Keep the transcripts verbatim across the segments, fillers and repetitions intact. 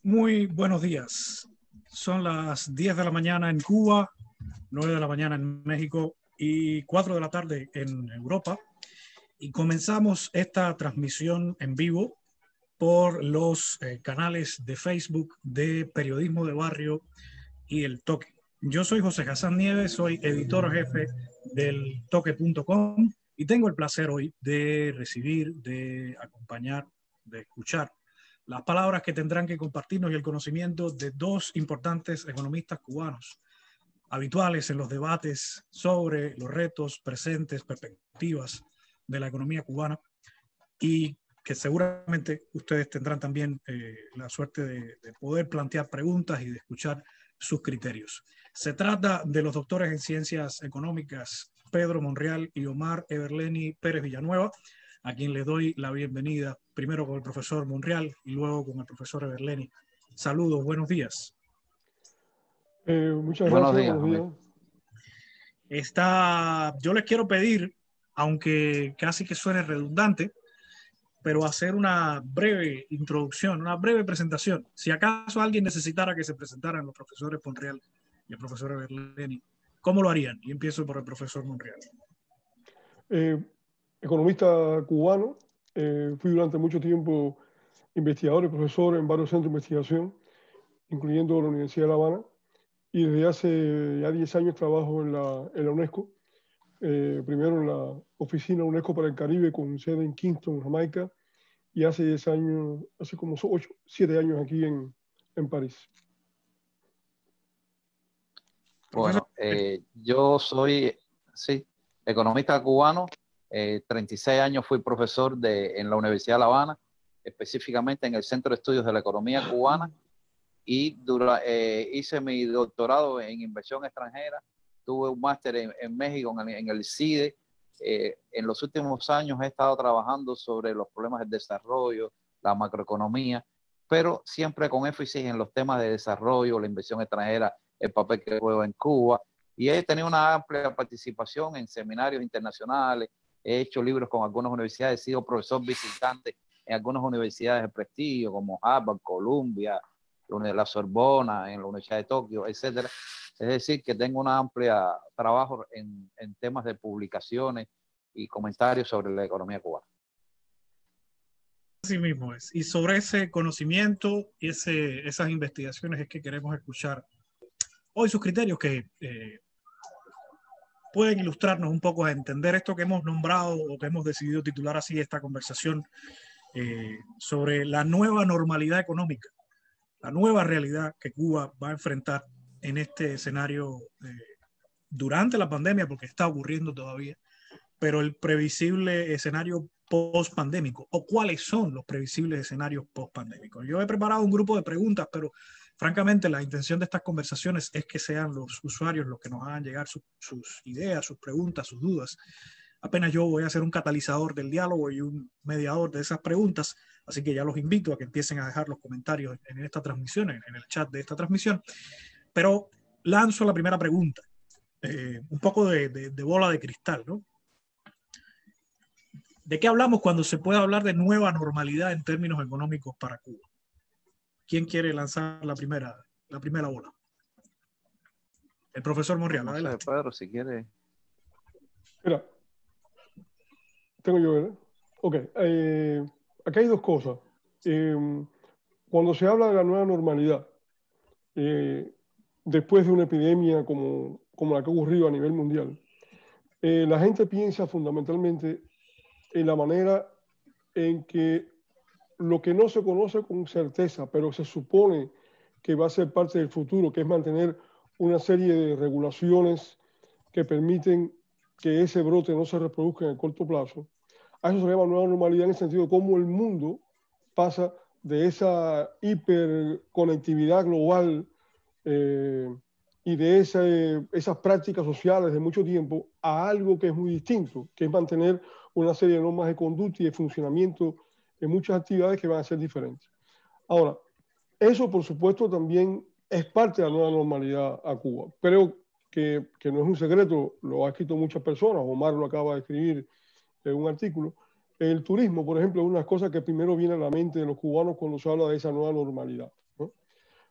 Muy buenos días. Son las diez de la mañana en Cuba, nueve de la mañana en México y cuatro de la tarde en Europa. Y comenzamos esta transmisión en vivo por los eh, canales de Facebook de Periodismo de Barrio y El Toque. Yo soy José Hassan Nieves, soy editor jefe del toque punto com y tengo el placer hoy de recibir, de acompañar, de escuchar las palabras que tendrán que compartirnos y el conocimiento de dos importantes economistas cubanos, habituales en los debates sobre los retos presentes, perspectivas de la economía cubana, y que seguramente ustedes tendrán también eh, la suerte de, de poder plantear preguntas y de escuchar sus criterios. Se trata de los doctores en Ciencias Económicas Pedro Monreal y Omar Everleni Pérez Villanueva, a quien le doy la bienvenida primero con el profesor Monreal y luego con el profesor Everleni. Saludos, buenos días. Eh, muchas buenos gracias, días, buenos días. Está, yo les quiero pedir, aunque casi que suene redundante, pero hacer una breve introducción, una breve presentación. Si acaso alguien necesitara que se presentaran los profesores Monreal y el profesor Everleni, ¿cómo lo harían? Y empiezo por el profesor Monreal. Eh, economista cubano, eh, fui durante mucho tiempo investigador y profesor en varios centros de investigación, incluyendo la Universidad de La Habana, y desde hace ya diez años trabajo en la, en la UNESCO, eh, primero en la oficina UNESCO para el Caribe con sede en Kingston, Jamaica, y hace diez años, hace como ocho, siete años aquí en, en París. Bueno, eh, yo soy, sí, economista cubano, eh, treinta y seis años fui profesor de, en la Universidad de La Habana, específicamente en el Centro de Estudios de la Economía Cubana, y dura, eh, hice mi doctorado en inversión extranjera, tuve un máster en, en México, en el, en el CIDE. Eh, en los últimos años he estado trabajando sobre los problemas del desarrollo, la macroeconomía, pero siempre con énfasis en los temas de desarrollo, la inversión extranjera, el papel que juega en Cuba, y he tenido una amplia participación en seminarios internacionales, he hecho libros con algunas universidades, he sido profesor visitante en algunas universidades de prestigio como Harvard, Columbia, la Sorbona, en la Universidad de Tokio, etcétera. Es decir, que tengo una amplia trabajo en, en temas de publicaciones y comentarios sobre la economía cubana. Así mismo es. Y sobre ese conocimiento y ese, esas investigaciones es que queremos escuchar hoy sus criterios que eh, pueden ilustrarnos un poco a entender esto que hemos nombrado o que hemos decidido titular así esta conversación eh, sobre la nueva normalidad económica, la nueva realidad que Cuba va a enfrentar en este escenario eh, durante la pandemia, porque está ocurriendo todavía, pero el previsible escenario post-pandémico, o cuáles son los previsibles escenarios post-pandémicos. Yo he preparado un grupo de preguntas, pero francamente la intención de estas conversaciones es que sean los usuarios los que nos hagan llegar su, sus ideas, sus preguntas, sus dudas. Apenas yo voy a ser un catalizador del diálogo y un mediador de esas preguntas, así que ya los invito a que empiecen a dejar los comentarios en esta transmisión, en el chat de esta transmisión. Pero lanzo la primera pregunta, eh, un poco de, de, de bola de cristal, ¿no? ¿De qué hablamos cuando se puede hablar de nueva normalidad en términos económicos para Cuba? ¿Quién quiere lanzar la primera, la primera bola? El profesor Monreal, no adelante. sé, Pedro, si quiere. Mira, tengo yo, ¿verdad? Ok, eh, acá hay dos cosas. Eh, cuando se habla de la nueva normalidad, eh, después de una epidemia como, como la que ha ocurrido a nivel mundial, eh, la gente piensa fundamentalmente en la manera en que lo que no se conoce con certeza, pero se supone que va a ser parte del futuro, que es mantener una serie de regulaciones que permiten que ese brote no se reproduzca en el corto plazo. A eso se llama nueva normalidad en el sentido de cómo el mundo pasa de esa hiperconectividad global eh, y de esa, esas prácticas sociales de mucho tiempo a algo que es muy distinto, que es mantener una serie de normas de conducta y de funcionamiento en muchas actividades que van a ser diferentes. Ahora, eso por supuesto también es parte de la nueva normalidad a Cuba. Creo que, que no es un secreto, lo ha escrito muchas personas, Omar lo acaba de escribir en un artículo. El turismo, por ejemplo, es una cosa que primero viene a la mente de los cubanos cuando se habla de esa nueva normalidad, ¿no?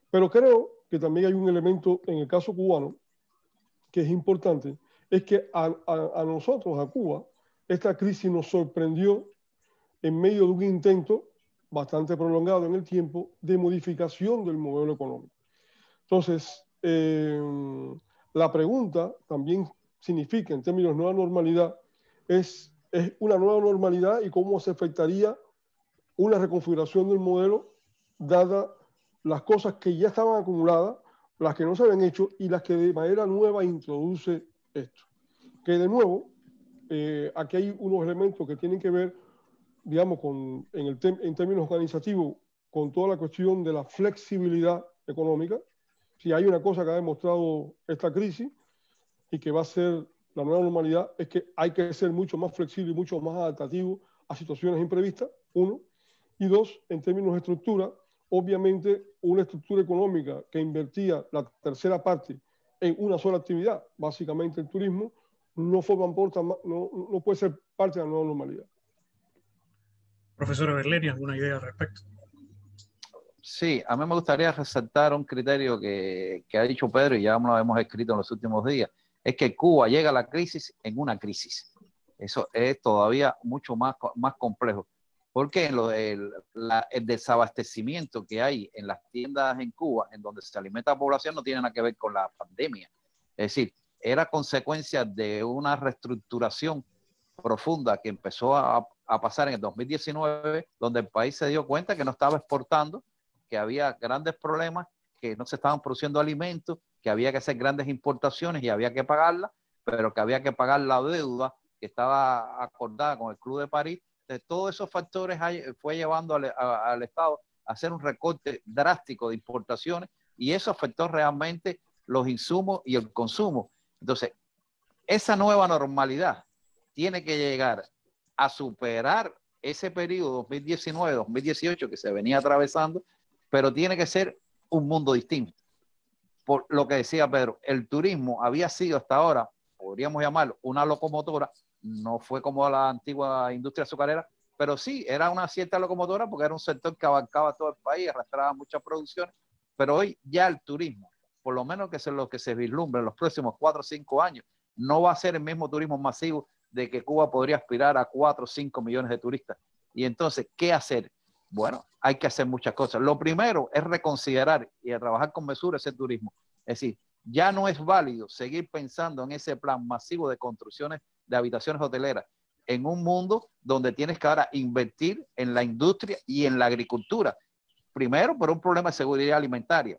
Pero creo que también hay un elemento en el caso cubano que es importante, es que a, a, a nosotros, a Cuba, esta crisis nos sorprendió en medio de un intento bastante prolongado en el tiempo de modificación del modelo económico. Entonces, eh, la pregunta también significa, en términos de nueva normalidad, es, es una nueva normalidad y cómo se afectaría una reconfiguración del modelo, dada las cosas que ya estaban acumuladas, las que no se habían hecho y las que de manera nueva introduce esto. Que de nuevo, eh, aquí hay unos elementos que tienen que ver, digamos, con, en, el tem en términos organizativos, con toda la cuestión de la flexibilidad económica. Si hay una cosa que ha demostrado esta crisis y que va a ser la nueva normalidad, es que hay que ser mucho más flexible y mucho más adaptativo a situaciones imprevistas, uno. Y dos, en términos de estructura, obviamente una estructura económica que invertía la tercera parte en una sola actividad, básicamente el turismo, no, forman parte, no, no puede ser parte de la nueva normalidad. Profesor Berleni, ¿alguna idea al respecto? Sí, a mí me gustaría resaltar un criterio que, que ha dicho Pedro y ya lo hemos escrito en los últimos días, es que Cuba llega a la crisis en una crisis. Eso es todavía mucho más, más complejo, porque lo, el, la, el desabastecimiento que hay en las tiendas en Cuba, en donde se alimenta la población, no tiene nada que ver con la pandemia. Es decir, era consecuencia de una reestructuración profunda que empezó a, a pasar en el dos mil diecinueve, donde el país se dio cuenta que no estaba exportando, que había grandes problemas, que no se estaban produciendo alimentos, que había que hacer grandes importaciones y había que pagarlas, pero que había que pagar la deuda que estaba acordada con el Club de París. De todos esos factores fue llevando al, a, al Estado a hacer un recorte drástico de importaciones y eso afectó realmente los insumos y el consumo. Entonces, esa nueva normalidad tiene que llegar a superar ese periodo dos mil diecinueve dos mil dieciocho que se venía atravesando, pero tiene que ser un mundo distinto. Por lo que decía Pedro, el turismo había sido hasta ahora, podríamos llamarlo, una locomotora, no fue como la antigua industria azucarera, pero sí, era una cierta locomotora porque era un sector que abarcaba todo el país, arrastraba muchas producciones, pero hoy ya el turismo, por lo menos que es lo que se vislumbra en los próximos cuatro o cinco años, no va a ser el mismo turismo masivo de que Cuba podría aspirar a cuatro o cinco millones de turistas. Y entonces, ¿qué hacer? Bueno, hay que hacer muchas cosas. Lo primero es reconsiderar y a trabajar con mesura ese turismo. Es decir, ya no es válido seguir pensando en ese plan masivo de construcciones de habitaciones hoteleras en un mundo donde tienes que ahora invertir en la industria y en la agricultura. Primero, por un problema de seguridad alimentaria.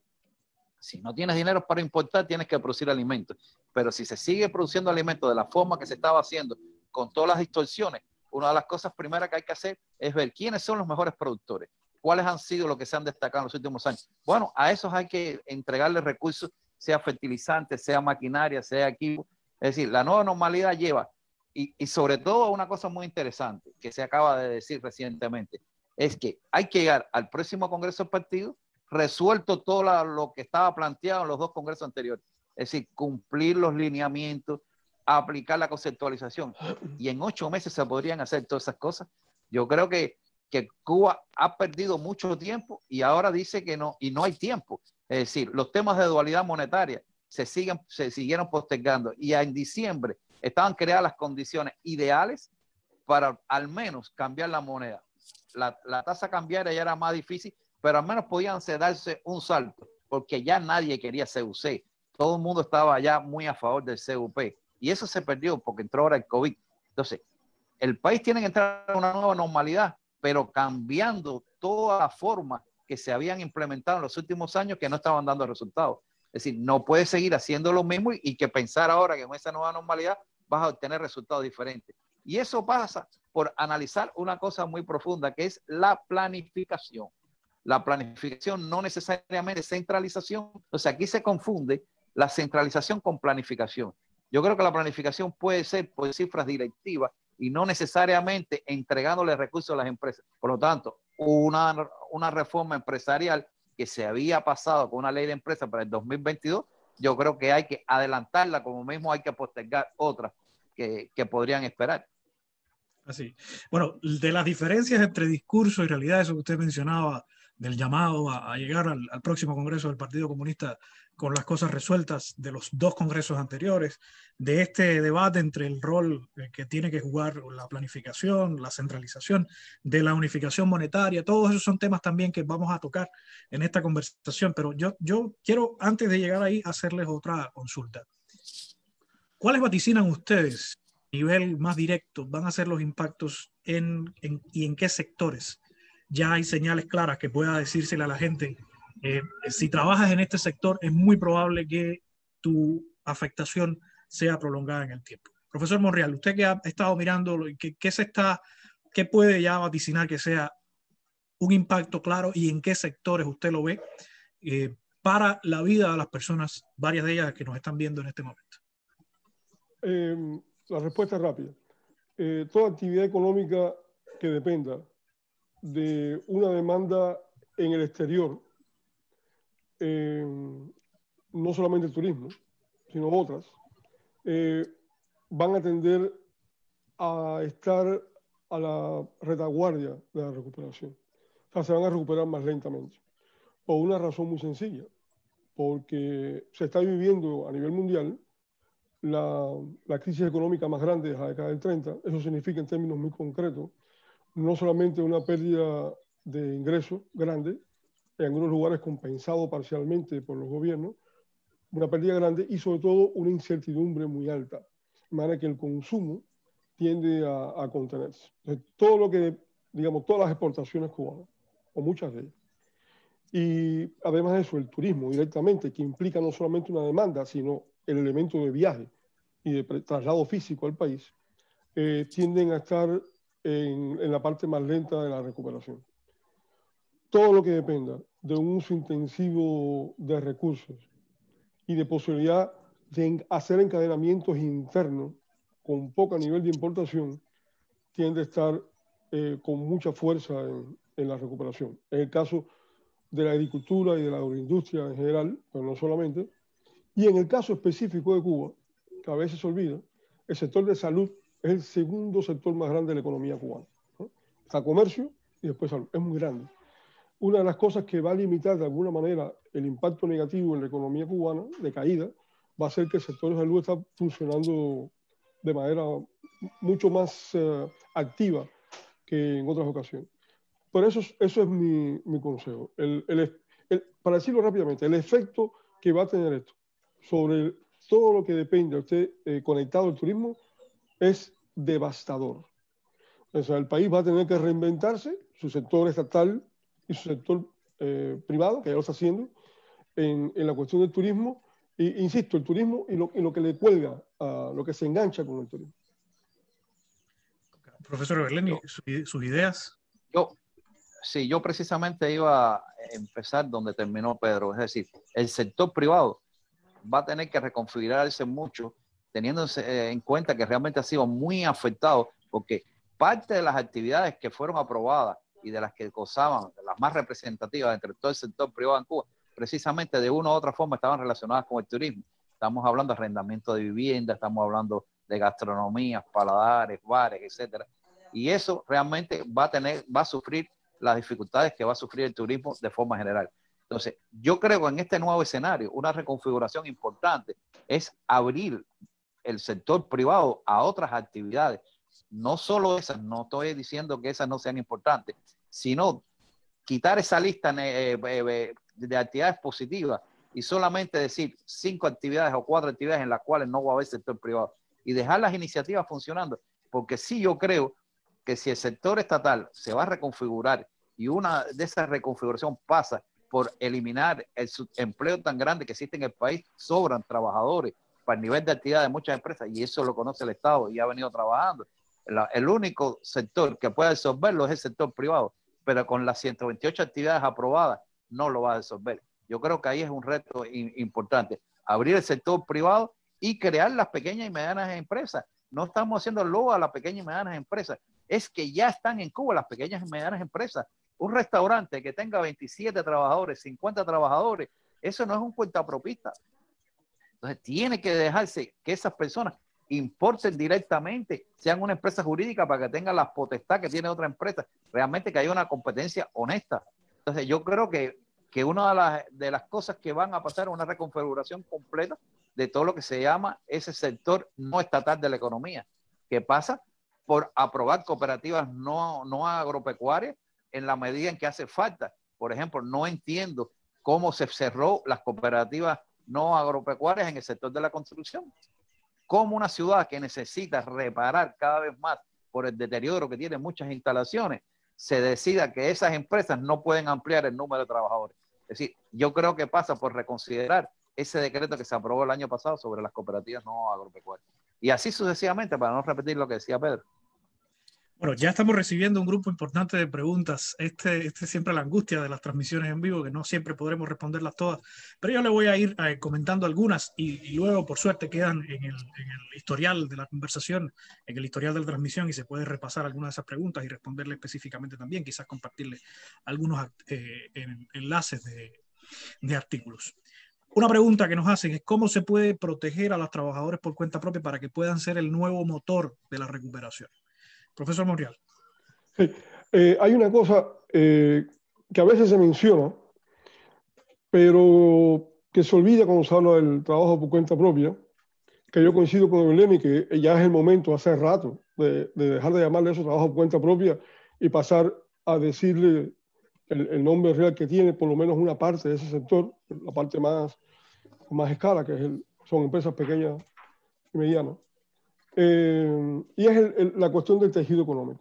Si no tienes dinero para importar, tienes que producir alimentos. Pero si se sigue produciendo alimentos de la forma que se estaba haciendo, con todas las distorsiones, una de las cosas primeras que hay que hacer es ver quiénes son los mejores productores, cuáles han sido los que se han destacado en los últimos años. Bueno, a esos hay que entregarles recursos, sea fertilizantes, sea maquinaria, sea equipo. Es decir, la nueva normalidad lleva, y, y sobre todo una cosa muy interesante que se acaba de decir recientemente, es que hay que llegar al próximo Congreso del Partido resuelto todo la, lo que estaba planteado en los dos congresos anteriores. Es decir, cumplir los lineamientos, aplicar la conceptualización. Y en ocho meses se podrían hacer todas esas cosas. Yo creo que, que Cuba ha perdido mucho tiempo y ahora dice que no, y no hay tiempo. Es decir, los temas de dualidad monetaria se, siguen, se siguieron postergando y en diciembre estaban creadas las condiciones ideales para al menos cambiar la moneda. La, la tasa cambiaria ya era más difícil, pero al menos podían darse un salto, porque ya nadie quería C U C. Todo el mundo estaba ya muy a favor del C U P. Y eso se perdió porque entró ahora el COVID. Entonces, el país tiene que entrar a una nueva normalidad, pero cambiando toda la forma que se habían implementado en los últimos años que no estaban dando resultados. Es decir, no puedes seguir haciendo lo mismo y, y que pensar ahora que con esa nueva normalidad vas a obtener resultados diferentes. Y eso pasa por analizar una cosa muy profunda, que es la planificación. La planificación no necesariamente centralización. O sea, aquí se confunde la centralización con planificación. Yo creo que la planificación puede ser por cifras directivas y no necesariamente entregándole recursos a las empresas. Por lo tanto, una, una reforma empresarial que se había pasado con una ley de empresas para el dos mil veintidós, yo creo que hay que adelantarla, como mismo hay que postergar otras que, que podrían esperar. Así. Bueno, de las diferencias entre discurso y realidad, eso que usted mencionaba del llamado a, a llegar al, al próximo Congreso del Partido Comunista con las cosas resueltas de los dos congresos anteriores, de este debate entre el rol que tiene que jugar la planificación, la centralización, de la unificación monetaria. Todos esos son temas también que vamos a tocar en esta conversación, pero yo, yo quiero, antes de llegar ahí, hacerles otra consulta. ¿Cuáles vaticinan ustedes, a nivel más directo, van a ser los impactos en, en, y en qué sectores? Ya hay señales claras que pueda decírsele a la gente, eh, si trabajas en este sector es muy probable que tu afectación sea prolongada en el tiempo. Profesor Monreal, usted que ha estado mirando, ¿qué, qué, se está, qué puede ya vaticinar que sea un impacto claro y en qué sectores usted lo ve eh, para la vida de las personas, varias de ellas que nos están viendo en este momento? Eh, la respuesta es rápida. Eh, toda actividad económica que dependa de una demanda en el exterior, eh, no solamente el turismo, sino otras, eh, van a tender a estar a la retaguardia de la recuperación. O sea, se van a recuperar más lentamente. Por una razón muy sencilla, porque se está viviendo a nivel mundial la, la crisis económica más grande de la década del treinta. Eso significa en términos muy concretos no solamente una pérdida de ingresos grande, en algunos lugares compensado parcialmente por los gobiernos, una pérdida grande y sobre todo una incertidumbre muy alta, de manera que el consumo tiende a, a contenerse. Entonces, todo lo que, digamos, todas las exportaciones cubanas, o muchas de ellas, y además de eso, el turismo directamente, que implica no solamente una demanda, sino el elemento de viaje y de traslado físico al país, eh, tienden a estar en, en la parte más lenta de la recuperación. Todo lo que dependa de un uso intensivo de recursos y de posibilidad de hacer encadenamientos internos con poco nivel de importación, tiende a estar eh, con mucha fuerza en, en la recuperación. En el caso de la agricultura y de la agroindustria en general, pero no solamente, y en el caso específico de Cuba, que a veces se olvida, el sector de salud es el segundo sector más grande de la economía cubana, ¿no? Está comercio y después salud, es muy grande. Una de las cosas que va a limitar de alguna manera el impacto negativo en la economía cubana de caída va a ser que el sector de salud está funcionando de manera mucho más uh, activa que en otras ocasiones. Por eso, eso es mi, mi consejo. El, el, el, para decirlo rápidamente, el efecto que va a tener esto sobre todo lo que depende de usted eh, conectado al turismo es devastador. O sea, el país va a tener que reinventarse, su sector estatal y su sector eh, privado, que ya lo está haciendo, en, en la cuestión del turismo. E, insisto, el turismo y lo, y lo que le cuelga, a lo que se engancha con el turismo. Profesor Berleni, sus ideas. Yo, sí, yo precisamente iba a empezar donde terminó Pedro, es decir, el sector privado va a tener que reconfigurarse mucho, teniendo en cuenta que realmente ha sido muy afectado, porque parte de las actividades que fueron aprobadas y de las que gozaban, de las más representativas entre todo el sector privado en Cuba, precisamente de una u otra forma estaban relacionadas con el turismo. Estamos hablando de arrendamiento de vivienda, estamos hablando de gastronomía, paladares, bares, etcétera. Y eso realmente va a tener, va a sufrir las dificultades que va a sufrir el turismo de forma general. Entonces, yo creo que en este nuevo escenario, una reconfiguración importante es abrir el sector privado a otras actividades. No solo esas, no estoy diciendo que esas no sean importantes, sino quitar esa lista de actividades positivas y solamente decir cinco actividades o cuatro actividades en las cuales no va a haber sector privado y dejar las iniciativas funcionando. Porque sí, yo creo que si el sector estatal se va a reconfigurar y una de esas reconfiguración pasa por eliminar el empleo tan grande que existe en el país, sobran trabajadores para el nivel de actividad de muchas empresas y eso lo conoce el Estado y ha venido trabajando. La, el único sector que puede resolverlo es el sector privado, pero con las ciento veintiocho actividades aprobadas no lo va a resolver. Yo creo que ahí es un reto in, importante, abrir el sector privado y crear las pequeñas y medianas empresas. No estamos haciendo lobo a las pequeñas y medianas empresas, es que ya están en Cuba las pequeñas y medianas empresas. Un restaurante que tenga veintisiete trabajadores, cincuenta trabajadores, eso no es un cuentapropista. Entonces tiene que dejarse que esas personas importen directamente, sean una empresa jurídica para que tengan la potestad que tiene otra empresa, realmente que haya una competencia honesta. Entonces yo creo que, que una de las, de las cosas que van a pasar es una reconfiguración completa de todo lo que se llama ese sector no estatal de la economía, que pasa por aprobar cooperativas no, no agropecuarias en la medida en que hace falta. Por ejemplo, no entiendo cómo se cerró las cooperativas no agropecuarias en el sector de la construcción. Cómo una ciudad que necesita reparar cada vez más por el deterioro que tiene muchas instalaciones, se decida que esas empresas no pueden ampliar el número de trabajadores. Es decir, yo creo que pasa por reconsiderar ese decreto que se aprobó el año pasado sobre las cooperativas no agropecuarias. Y así sucesivamente, para no repetir lo que decía Pedro. Bueno, ya estamos recibiendo un grupo importante de preguntas. Este, este es siempre la angustia de las transmisiones en vivo, que no siempre podremos responderlas todas. Pero yo le voy a ir eh, comentando algunas y, y luego, por suerte, quedan en el, en el historial de la conversación, en el historial de la transmisión, y se puede repasar algunas de esas preguntas y responderle específicamente también, quizás compartirle algunos eh, en, enlaces de, de artículos. Una pregunta que nos hacen es cómo se puede proteger a los trabajadores por cuenta propia para que puedan ser el nuevo motor de la recuperación. Profesor Monreal. Sí. Eh, hay una cosa eh, que a veces se menciona, pero que se olvida cuando se habla del trabajo por cuenta propia, que yo coincido con el Lemi, que ya es el momento, hace rato, de, de dejar de llamarle eso trabajo por cuenta propia y pasar a decirle el, el nombre real que tiene, por lo menos una parte de ese sector, la parte más, más escala, que es el, son empresas pequeñas y medianas. Eh, y es el, el, la cuestión del tejido económico.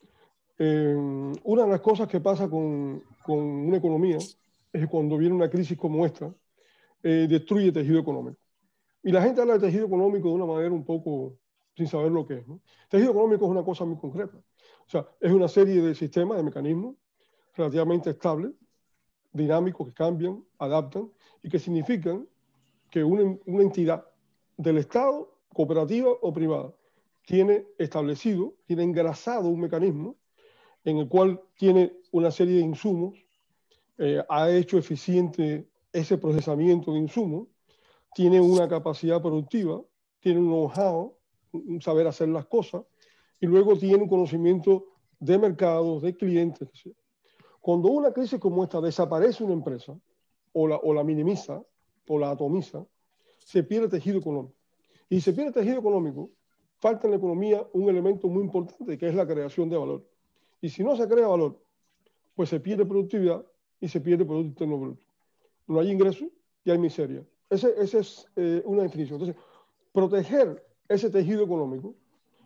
Eh, una de las cosas que pasa con, con una economía es que cuando viene una crisis como esta, eh, destruye el tejido económico. Y la gente habla de tejido económico de una manera un poco sin saber lo que es, ¿no? Tejido económico es una cosa muy concreta. O sea, es una serie de sistemas, de mecanismos relativamente estables, dinámicos, que cambian, adaptan, y que significan que una, una entidad del Estado, cooperativa o privada, tiene establecido, tiene engrasado un mecanismo en el cual tiene una serie de insumos, eh, ha hecho eficiente ese procesamiento de insumos, tiene una capacidad productiva, tiene un know-how, un saber hacer las cosas, y luego tiene un conocimiento de mercados, de clientes. Cuando una crisis como esta desaparece una empresa, o la, o la minimiza, o la atomiza, se pierde tejido económico. Y se pierde tejido económico, falta en la economía un elemento muy importante, que es la creación de valor. Y si no se crea valor, pues se pierde productividad y se pierde Producto Interno Bruto. No hay ingresos y hay miseria. Esa ese es eh, una definición. Entonces, proteger ese tejido económico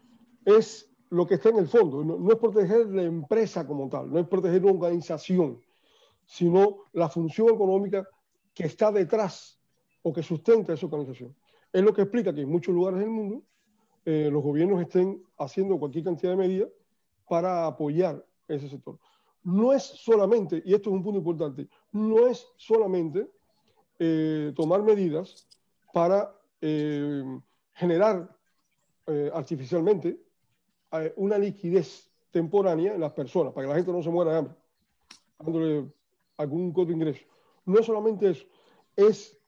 es lo que está en el fondo. No, no es proteger la empresa como tal, no es proteger una organización, sino la función económica que está detrás o que sustenta esa organización. Es lo que explica que en muchos lugares del mundo eh, los gobiernos estén haciendo cualquier cantidad de medidas para apoyar ese sector. No es solamente, y esto es un punto importante, no es solamente eh, tomar medidas para eh, generar eh, artificialmente eh, una liquidez temporánea en las personas, para que la gente no se muera de hambre, dándole algún costo de ingreso. No es solamente eso, es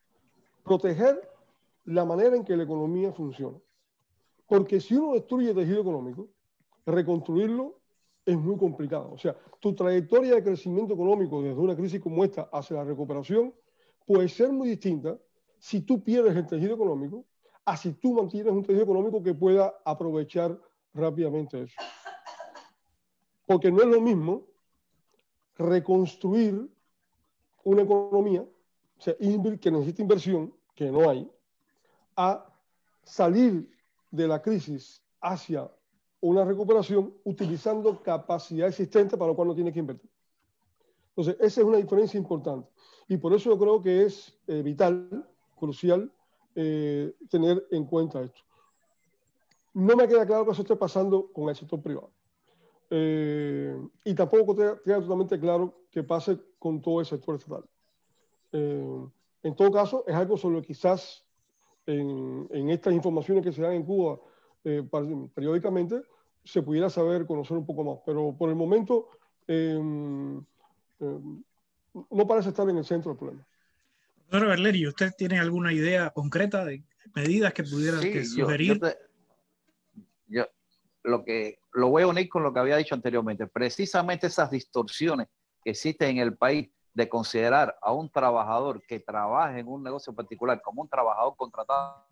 proteger la manera en que la economía funciona. Porque si uno destruye el tejido económico, reconstruirlo es muy complicado. O sea, tu trayectoria de crecimiento económico desde una crisis como esta hacia la recuperación puede ser muy distinta si tú pierdes el tejido económico a si tú mantienes un tejido económico que pueda aprovechar rápidamente eso. Porque no es lo mismo reconstruir una economía, o sea, que necesita inversión, que no hay, a salir de la crisis hacia una recuperación utilizando capacidad existente para lo cual no tiene que invertir. Entonces, esa es una diferencia importante. Y por eso yo creo que es eh, vital, crucial, eh, tener en cuenta esto. No me queda claro que eso esté pasando con el sector privado. Eh, y tampoco queda, queda totalmente claro que pase con todo el sector estatal. Eh, en todo caso, es algo sobre lo que quizás en, en estas informaciones que se dan en Cuba eh, periódicamente se pudiera saber, conocer un poco más. Pero por el momento eh, eh, no parece estar en el centro del problema. Doctor Berleri, ¿usted tiene alguna idea concreta de medidas que pudieran sí, que sugerir? Yo, yo, te, yo lo que lo voy a unir con lo que había dicho anteriormente. Precisamente esas distorsiones que existe en el país de considerar a un trabajador que trabaja en un negocio particular como un trabajador contratado,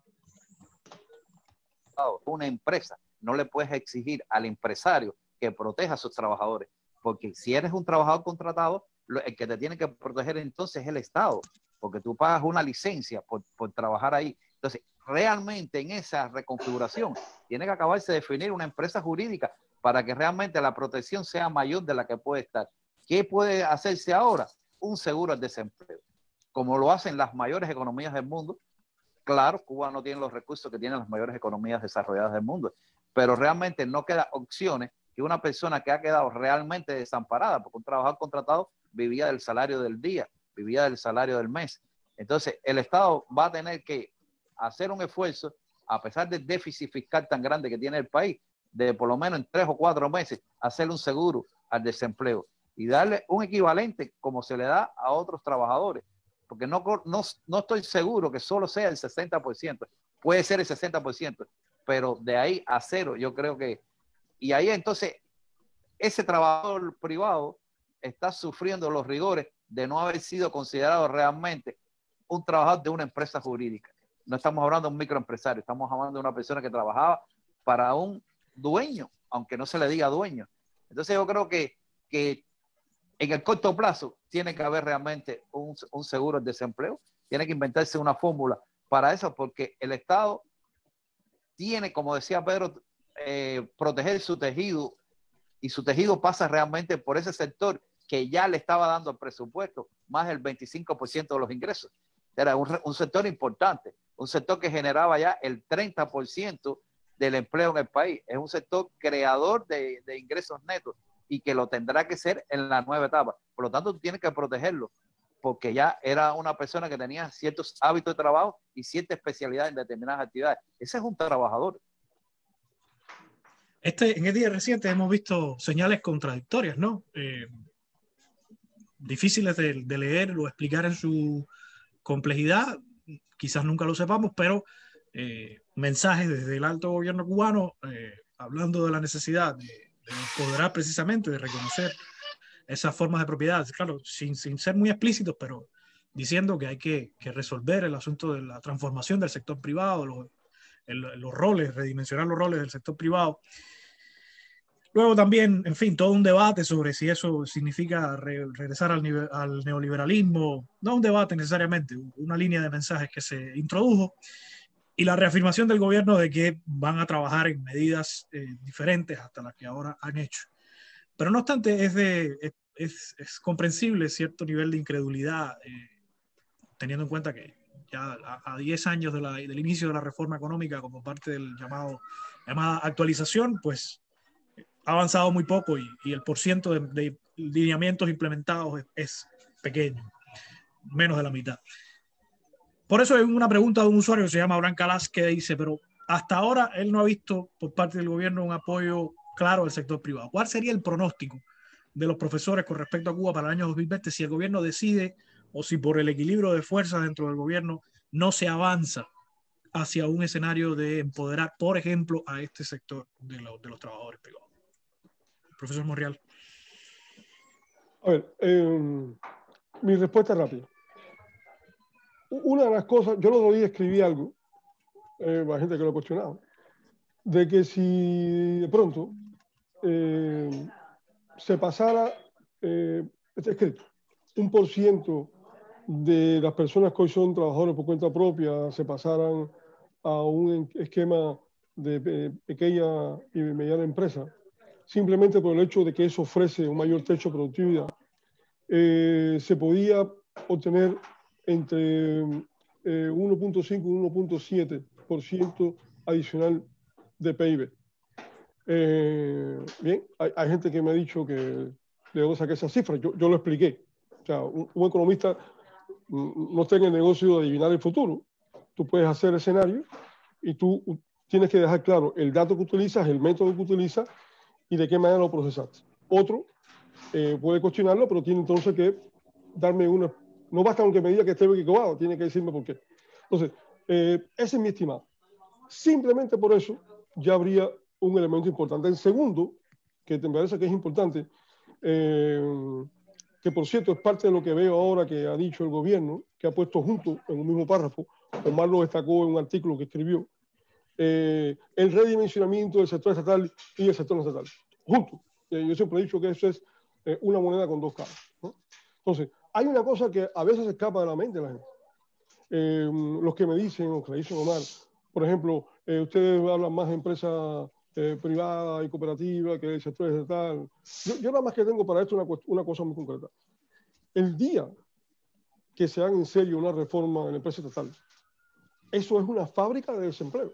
una empresa, no le puedes exigir al empresario que proteja a sus trabajadores, porque si eres un trabajador contratado, el que te tiene que proteger entonces es el Estado, porque tú pagas una licencia por, por trabajar ahí. Entonces, realmente en esa reconfiguración tiene que acabarse de definir una empresa jurídica para que realmente la protección sea mayor de la que puede estar. ¿Qué puede hacerse ahora? Un seguro al desempleo, como lo hacen las mayores economías del mundo. Claro, Cuba no tiene los recursos que tienen las mayores economías desarrolladas del mundo, pero realmente no queda opciones que una persona que ha quedado realmente desamparada, porque un trabajador contratado vivía del salario del día, vivía del salario del mes. Entonces, el Estado va a tener que hacer un esfuerzo, a pesar del déficit fiscal tan grande que tiene el país, de por lo menos en tres o cuatro meses hacerle un seguro al desempleo y darle un equivalente como se le da a otros trabajadores, porque no, no, no estoy seguro que solo sea el sesenta por ciento, puede ser el sesenta por ciento, pero de ahí a cero yo creo que, y ahí entonces ese trabajador privado está sufriendo los rigores de no haber sido considerado realmente un trabajador de una empresa jurídica. No estamos hablando de un microempresario, estamos hablando de una persona que trabajaba para un dueño, aunque no se le diga dueño. Entonces yo creo que, que en el corto plazo tiene que haber realmente un, un seguro de desempleo, tiene que inventarse una fórmula para eso, porque el Estado tiene, como decía Pedro, eh, proteger su tejido, y su tejido pasa realmente por ese sector que ya le estaba dando el presupuesto más del veinticinco por ciento de los ingresos. Era un, un sector importante, un sector que generaba ya el treinta por ciento del empleo en el país. Es un sector creador de, de ingresos netos y que lo tendrá que ser en la nueva etapa. Por lo tanto, tú tienes que protegerlo, porque ya era una persona que tenía ciertos hábitos de trabajo y cierta especialidad en determinadas actividades. Ese es un trabajador. Este, en el día reciente hemos visto señales contradictorias, ¿no? Eh, difíciles de, de leer o explicar en su complejidad, quizás nunca lo sepamos, pero eh, mensajes desde el alto gobierno cubano eh, hablando de la necesidad de, de empoderar precisamente, de reconocer esas formas de propiedad, claro, sin, sin ser muy explícitos, pero diciendo que hay que, que resolver el asunto de la transformación del sector privado, los, el, los roles, redimensionar los roles del sector privado. Luego también, en fin, todo un debate sobre si eso significa re, regresar al, nivel, al neoliberalismo, no un debate necesariamente, una línea de mensajes que se introdujo y la reafirmación del gobierno de que van a trabajar en medidas eh, diferentes hasta las que ahora han hecho. Pero no obstante, es, de, es, es, es comprensible cierto nivel de incredulidad, eh, teniendo en cuenta que ya a, a diez años de la, del inicio de la reforma económica como parte del llamado, llamada actualización, pues ha avanzado muy poco y, y el porciento de, de lineamientos implementados es, es pequeño, menos de la mitad. Por eso hay una pregunta de un usuario que se llama Abraham Calas que dice, pero hasta ahora él no ha visto por parte del gobierno un apoyo claro al sector privado. ¿Cuál sería el pronóstico de los profesores con respecto a Cuba para el año dos mil veinte si el gobierno decide o si por el equilibrio de fuerzas dentro del gobierno no se avanza hacia un escenario de empoderar, por ejemplo, a este sector de, lo, de los trabajadores privados? Profesor Morrial. A ver, eh, mi respuesta es rápida. Una de las cosas, yo el otro día escribí algo, eh, hay gente que lo ha cuestionado, de que si de pronto eh, se pasara, eh, está escrito, un por ciento de las personas que hoy son trabajadores por cuenta propia se pasaran a un esquema de, de pequeña y mediana empresa, simplemente por el hecho de que eso ofrece un mayor techo de productividad, eh, se podía obtener entre eh, uno punto cinco y uno punto siete por ciento adicional de P I B. Eh, bien, hay, hay gente que me ha dicho que de dónde saqué esa cifra. Yo, yo lo expliqué. O sea, un, un economista no está en el negocio de adivinar el futuro. Tú puedes hacer escenarios y tú tienes que dejar claro el dato que utilizas, el método que utilizas y de qué manera lo procesaste. Otro eh, puede cuestionarlo, pero tiene entonces que darme una... No basta con que me diga que esté equivocado, tiene que decirme por qué. Entonces, eh, ese es mi estimado. Simplemente por eso ya habría un elemento importante. El segundo, que te parece que es importante, eh, que por cierto es parte de lo que veo ahora que ha dicho el gobierno, que ha puesto junto en un mismo párrafo, Omar lo destacó en un artículo que escribió, eh, el redimensionamiento del sector estatal y del sector no estatal, junto. Eh, yo siempre he dicho que eso es eh, una moneda con dos caras, ¿no? Entonces, hay una cosa que a veces escapa de la mente de la gente. Eh, los que me dicen, o que le dicen Omar, por ejemplo, eh, ustedes hablan más de empresas eh, privadas y cooperativas que el sector estatal. Yo, yo nada más que tengo para esto una, una cosa muy concreta. El día que se haga en serio una reforma en la empresa estatal, eso es una fábrica de desempleo.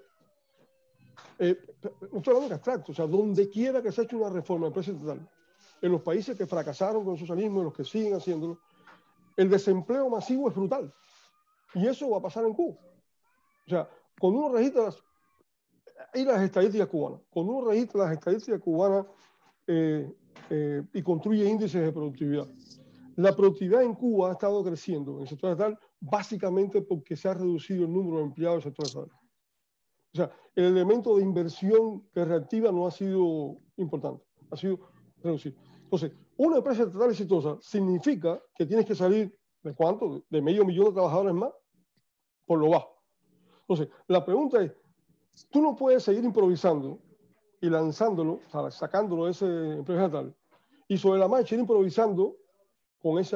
Eh, no estoy hablando de abstracto, o sea, donde quiera que se eche una reforma en la empresa estatal, en los países que fracasaron con el socialismo y los que siguen haciéndolo, el desempleo masivo es brutal. Y eso va a pasar en Cuba. O sea, cuando uno registra las, y las estadísticas cubanas, cuando uno registra las estadísticas cubanas eh, eh, y construye índices de productividad, la productividad en Cuba ha estado creciendo en el sector estatal básicamente porque se ha reducido el número de empleados del sector estatal. O sea, el elemento de inversión que reactiva no ha sido importante, ha sido reducido. Entonces, una empresa estatal exitosa significa que tienes que salir ¿de cuánto? De medio millón de trabajadores más por lo bajo. Entonces, la pregunta es, tú no puedes seguir improvisando y lanzándolo, o sea, sacándolo de ese empresa estatal, y sobre la marcha ir improvisando con ese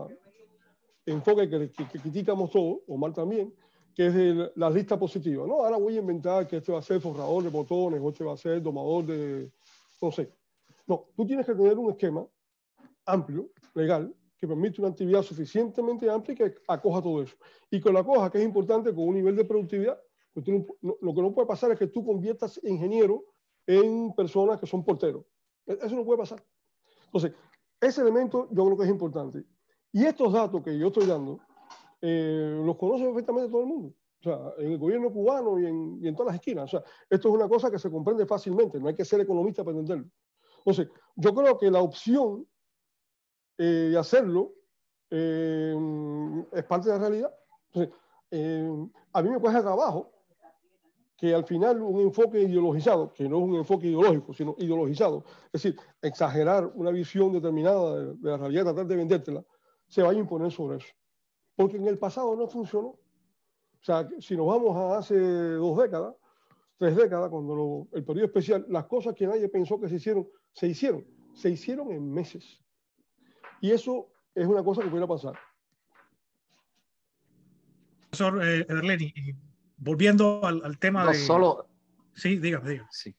enfoque que, que, que criticamos todos, Omar también, que es de la lista positiva. No, ahora voy a inventar que este va a ser forrador de botones, o este va a ser domador de, no sé. No, tú tienes que tener un esquema amplio, legal, que permite una actividad suficientemente amplia y que acoja todo eso. Y que lo acoja, que es importante, con un nivel de productividad. Pues tú no, no, lo que no puede pasar es que tú conviertas ingenieros en personas que son porteros. Eso no puede pasar. Entonces, ese elemento yo creo que es importante. Y estos datos que yo estoy dando, eh, los conoce perfectamente todo el mundo. O sea, en el gobierno cubano y en, y en todas las esquinas. O sea, esto es una cosa que se comprende fácilmente. No hay que ser economista para entenderlo. Entonces, yo creo que la opción eh, de hacerlo eh, es parte de la realidad. Entonces, eh, a mí me cuesta trabajo que al final un enfoque ideologizado, que no es un enfoque ideológico, sino ideologizado, es decir, exagerar una visión determinada de, de la realidad, tratar de vendértela, se vaya a imponer sobre eso. Porque en el pasado no funcionó. O sea, si nos vamos a hace dos décadas, tres décadas, cuando lo, el periodo especial, las cosas que nadie pensó que se hicieron, se hicieron. Se hicieron en meses. Y eso es una cosa que pudiera pasar. Profesor eh, Ederleni, volviendo al, al tema no, de... Solo... Sí, dígame, dígame. Sí.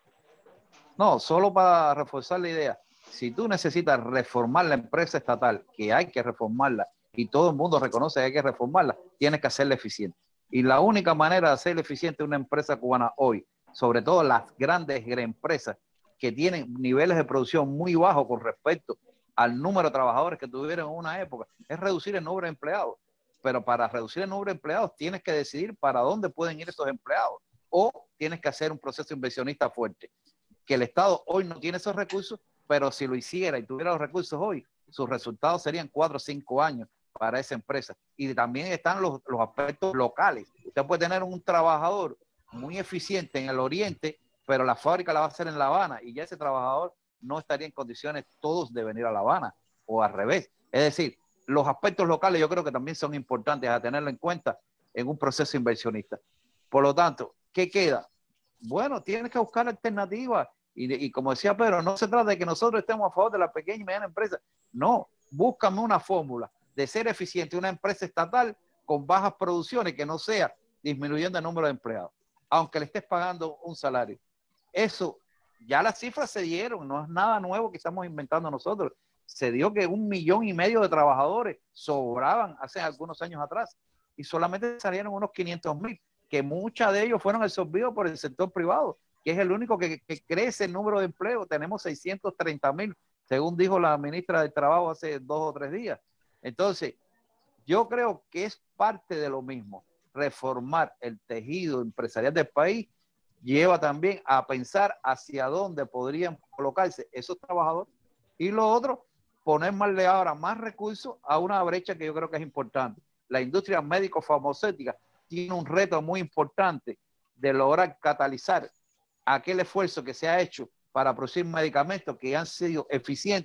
No, solo para reforzar la idea. Si tú necesitas reformar la empresa estatal, que hay que reformarla, y todo el mundo reconoce que hay que reformarla, tienes que hacerla eficiente. Y la única manera de hacerla eficiente una empresa cubana hoy, sobre todo las grandes empresas que tienen niveles de producción muy bajos con respecto al número de trabajadores que tuvieron en una época, es reducir el número de empleados. Pero para reducir el número de empleados tienes que decidir para dónde pueden ir esos empleados, o tienes que hacer un proceso inversionista fuerte, que el Estado hoy no tiene esos recursos, pero si lo hiciera y tuviera los recursos hoy, sus resultados serían cuatro o cinco años para esa empresa. Y también están los, los aspectos locales. Usted puede tener un trabajador muy eficiente en el oriente, pero la fábrica la va a hacer en La Habana, y ya ese trabajador no estaría en condiciones todos de venir a La Habana, o al revés. Es decir, los aspectos locales yo creo que también son importantes a tenerlo en cuenta en un proceso inversionista. Por lo tanto, ¿qué queda? Bueno, tienes que buscar alternativas. Y, y como decía Pedro, no se trata de que nosotros estemos a favor de la pequeña y mediana empresa. No, búscame una fórmula de ser eficiente una empresa estatal con bajas producciones, que no sea disminuyendo el número de empleados, aunque le estés pagando un salario. Eso, ya las cifras se dieron, no es nada nuevo que estamos inventando nosotros. Se dio que un millón y medio de trabajadores sobraban hace algunos años atrás y solamente salieron unos quinientos mil, que muchos de ellos fueron absorbidos por el sector privado, que es el único que, que crece el número de empleo. Tenemos seiscientos treinta mil, según dijo la ministra del Trabajo hace dos o tres días. Entonces, yo creo que es parte de lo mismo. Reformar el tejido empresarial del país lleva también a pensar hacia dónde podrían colocarse esos trabajadores, y lo otro, ponerle ahora más recursos a una brecha que yo creo que es importante. La industria médico-farmacéutica tiene un reto muy importante de lograr catalizar aquel esfuerzo que se ha hecho para producir medicamentos que han sido eficientes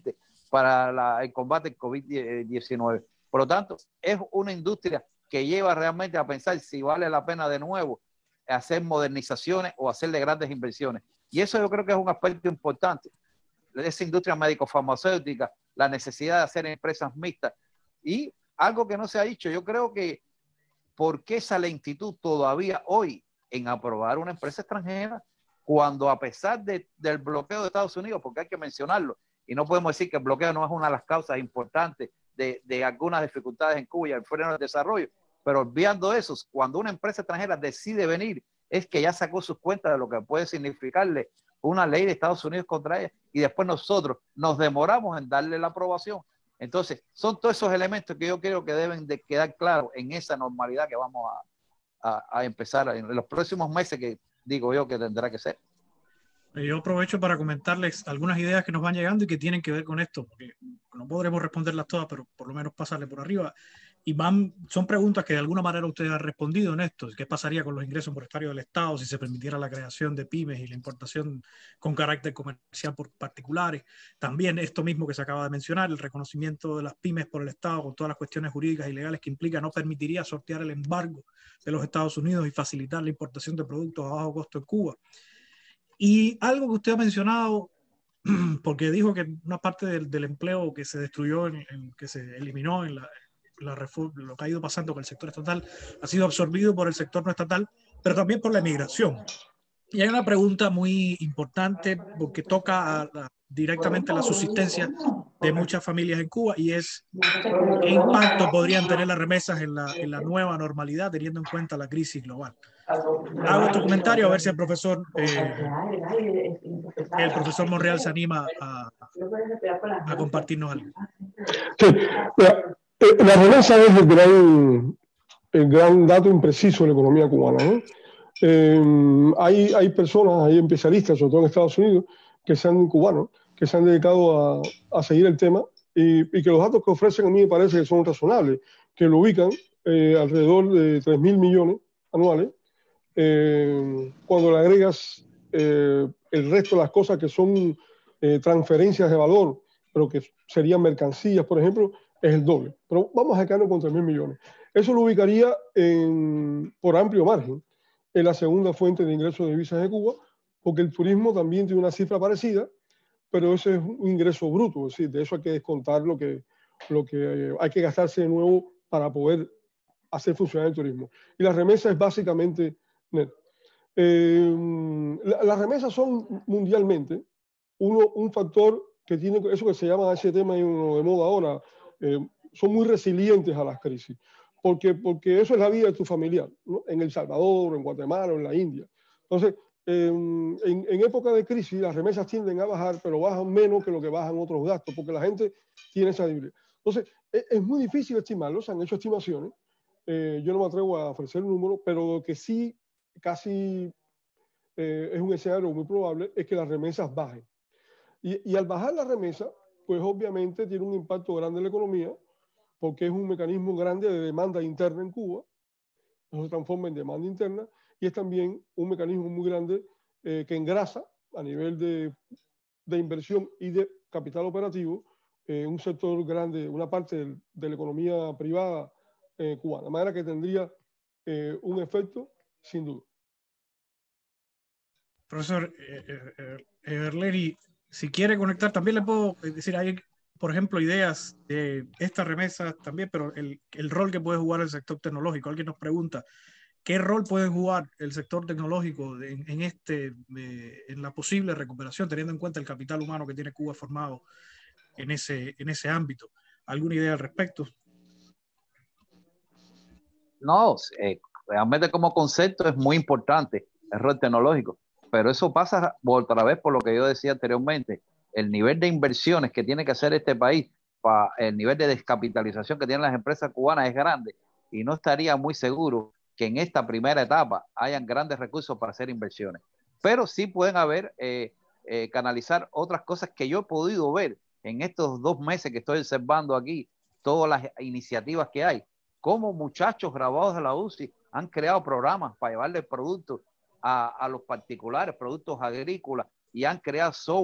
para la, el combate del COVID diecinueve. Por lo tanto, es una industria que lleva realmente a pensar si vale la pena de nuevo hacer modernizaciones o hacerle grandes inversiones. Y eso yo creo que es un aspecto importante. Esa industria médico-farmacéutica, la necesidad de hacer empresas mixtas. Y algo que no se ha dicho, yo creo que ¿por qué esa lentitud todavía hoy en aprobar una empresa extranjera cuando a pesar de, del bloqueo de Estados Unidos, porque hay que mencionarlo, y no podemos decir que el bloqueo no es una de las causas importantes de, de algunas dificultades en Cuba y el freno del desarrollo, pero olvidando eso, cuando una empresa extranjera decide venir, es que ya sacó sus cuentas de lo que puede significarle una ley de Estados Unidos contra ella, y después nosotros nos demoramos en darle la aprobación. Entonces, son todos esos elementos que yo creo que deben de quedar claros en esa normalidad que vamos a, a, a empezar en los próximos meses, que digo yo que tendrá que ser. Yo aprovecho para comentarles algunas ideas que nos van llegando y que tienen que ver con esto, porque no podremos responderlas todas, pero por lo menos pasarle por arriba. Y van, son preguntas que de alguna manera ustedes han respondido en esto. ¿Qué pasaría con los ingresos forestarios del Estado si se permitiera la creación de pymes y la importación con carácter comercial por particulares? También esto mismo que se acaba de mencionar, el reconocimiento de las pymes por el Estado con todas las cuestiones jurídicas y legales que implica, no permitiría sortear el embargo de los Estados Unidos y facilitar la importación de productos a bajo costo en Cuba. Y algo que usted ha mencionado, porque dijo que una parte del, del empleo que se destruyó, en, en, que se eliminó en la, la reforma, lo que ha ido pasando con el sector estatal, ha sido absorbido por el sector no estatal, pero también por la emigración. Y hay una pregunta muy importante porque toca a, a, directamente la subsistencia de muchas familias en Cuba, y es qué impacto podrían tener las remesas en la, en la nueva normalidad teniendo en cuenta la crisis global. Hago este comentario a ver si el profesor eh, el profesor Monreal se anima a, a compartirnos algo. Sí, la, la remesa es el gran, el gran dato impreciso de la economía cubana, ¿no? Eh, hay, hay personas, hay especialistas, sobre todo en Estados Unidos, que sean cubanos, que se han dedicado a, a seguir el tema, y, y que los datos que ofrecen a mí me parece que son razonables, que lo ubican eh, alrededor de tres mil millones anuales, eh, cuando le agregas eh, el resto de las cosas que son eh, transferencias de valor, pero que serían mercancías, por ejemplo, es el doble. Pero vamos a quedarnos con tres mil millones. Eso lo ubicaría en, por amplio margen en la segunda fuente de ingresos de divisas de Cuba, porque el turismo también tiene una cifra parecida, pero ese es un ingreso bruto, es decir, de eso hay que descontar lo que, lo que eh, hay que gastarse de nuevo para poder hacer funcionar el turismo. Y la remesa es básicamente neta. Eh, la, las remesas son mundialmente uno, un factor que tiene eso que se llama, ese tema de moda ahora, eh, son muy resilientes a las crisis. Porque, porque eso es la vida de tu familiar, ¿no? En El Salvador, en Guatemala, en la India. Entonces, eh, en, en época de crisis, las remesas tienden a bajar, pero bajan menos que lo que bajan otros gastos, porque la gente tiene esa debilidad. Entonces, es, es muy difícil estimarlo, se han hecho estimaciones. Eh, yo no me atrevo a ofrecer un número, pero lo que sí casi eh, es un escenario muy probable es que las remesas bajen. Y, y al bajar la remesa, pues obviamente tiene un impacto grande en la economía, porque es un mecanismo grande de demanda interna en Cuba, eso se transforma en demanda interna, y es también un mecanismo muy grande eh, que engrasa a nivel de, de inversión y de capital operativo eh, un sector grande, una parte de, de la economía privada eh, cubana, de manera que tendría eh, un efecto sin duda. Profesor eh, eh, Erleri, si quiere conectar, también le puedo decir, hay, por ejemplo, ideas de esta remesa también, pero el, el rol que puede jugar el sector tecnológico. Alguien nos pregunta, ¿qué rol puede jugar el sector tecnológico en, en, este, eh, en la posible recuperación, teniendo en cuenta el capital humano que tiene Cuba formado en ese, en ese ámbito? ¿Alguna idea al respecto? No, eh, realmente como concepto es muy importante el rol tecnológico, pero eso pasa otra vez por lo que yo decía anteriormente, el nivel de inversiones que tiene que hacer este país, para el nivel de descapitalización que tienen las empresas cubanas es grande, y no estaría muy seguro que en esta primera etapa hayan grandes recursos para hacer inversiones, pero sí pueden haber, eh, eh, canalizar otras cosas que yo he podido ver en estos dos meses que estoy observando aquí, todas las iniciativas que hay, como muchachos graduados de la U C I han creado programas para llevarle productos a, a los particulares, productos agrícolas, y han creado software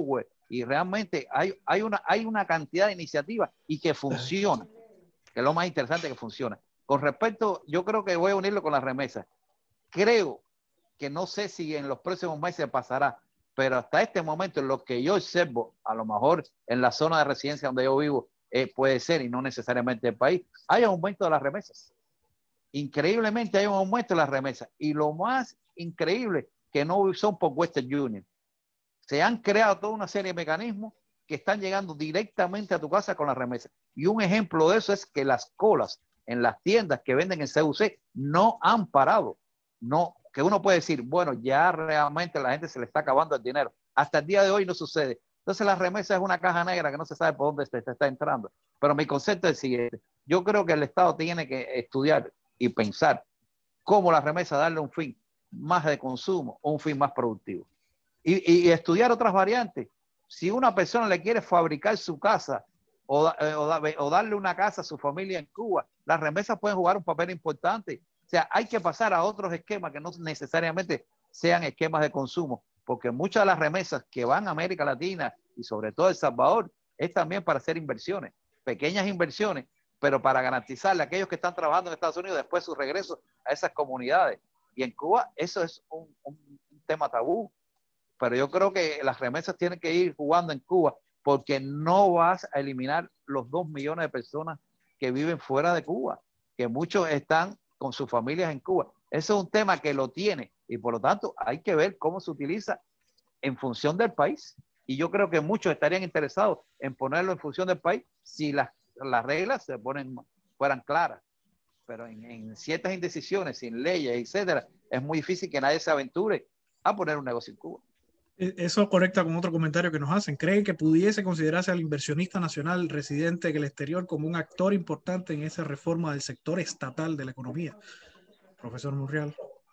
y realmente hay, hay, una, hay una cantidad de iniciativas y que funcionan, que es lo más interesante, que funciona. Con respecto, yo creo que voy a unirlo con las remesas. Creo que no sé si en los próximos meses pasará, pero hasta este momento, en lo que yo observo, a lo mejor en la zona de residencia donde yo vivo, eh, puede ser, y no necesariamente el país, hay aumento de las remesas. Increíblemente hay un aumento de las remesas. Y lo más increíble, que no son por Western Union. Se han creado toda una serie de mecanismos que están llegando directamente a tu casa con las remesas. Y un ejemplo de eso es que las colas en las tiendas que venden en C U C no han parado. No, que uno puede decir, bueno, ya realmente a la gente se le está acabando el dinero. Hasta el día de hoy no sucede. Entonces la remesa es una caja negra que no se sabe por dónde se, se está entrando. Pero mi concepto es el siguiente. Yo creo que el Estado tiene que estudiar y pensar cómo la remesa darle un fin más de consumo o un fin más productivo. Y, y estudiar otras variantes. Si una persona le quiere fabricar su casa o, o, o darle una casa a su familia en Cuba, las remesas pueden jugar un papel importante. O sea, hay que pasar a otros esquemas que no necesariamente sean esquemas de consumo, porque muchas de las remesas que van a América Latina y sobre todo El Salvador es también para hacer inversiones, pequeñas inversiones, pero para garantizarle a aquellos que están trabajando en Estados Unidos después su regreso a esas comunidades. Y en Cuba eso es un, un, un tema tabú. Pero yo creo que las remesas tienen que ir jugando en Cuba, porque no vas a eliminar los dos millones de personas que viven fuera de Cuba, que muchos están con sus familias en Cuba. Ese es un tema que lo tiene y por lo tanto hay que ver cómo se utiliza en función del país. Y yo creo que muchos estarían interesados en ponerlo en función del país si las, las reglas se ponen, fueran claras. Pero en, en ciertas indecisiones, sin leyes, etcétera, es muy difícil que nadie se aventure a poner un negocio en Cuba. Eso conecta con otro comentario que nos hacen. ¿Creen que pudiese considerarse al inversionista nacional residente en el exterior como un actor importante en esa reforma del sector estatal de la economía? Profesor Monreal.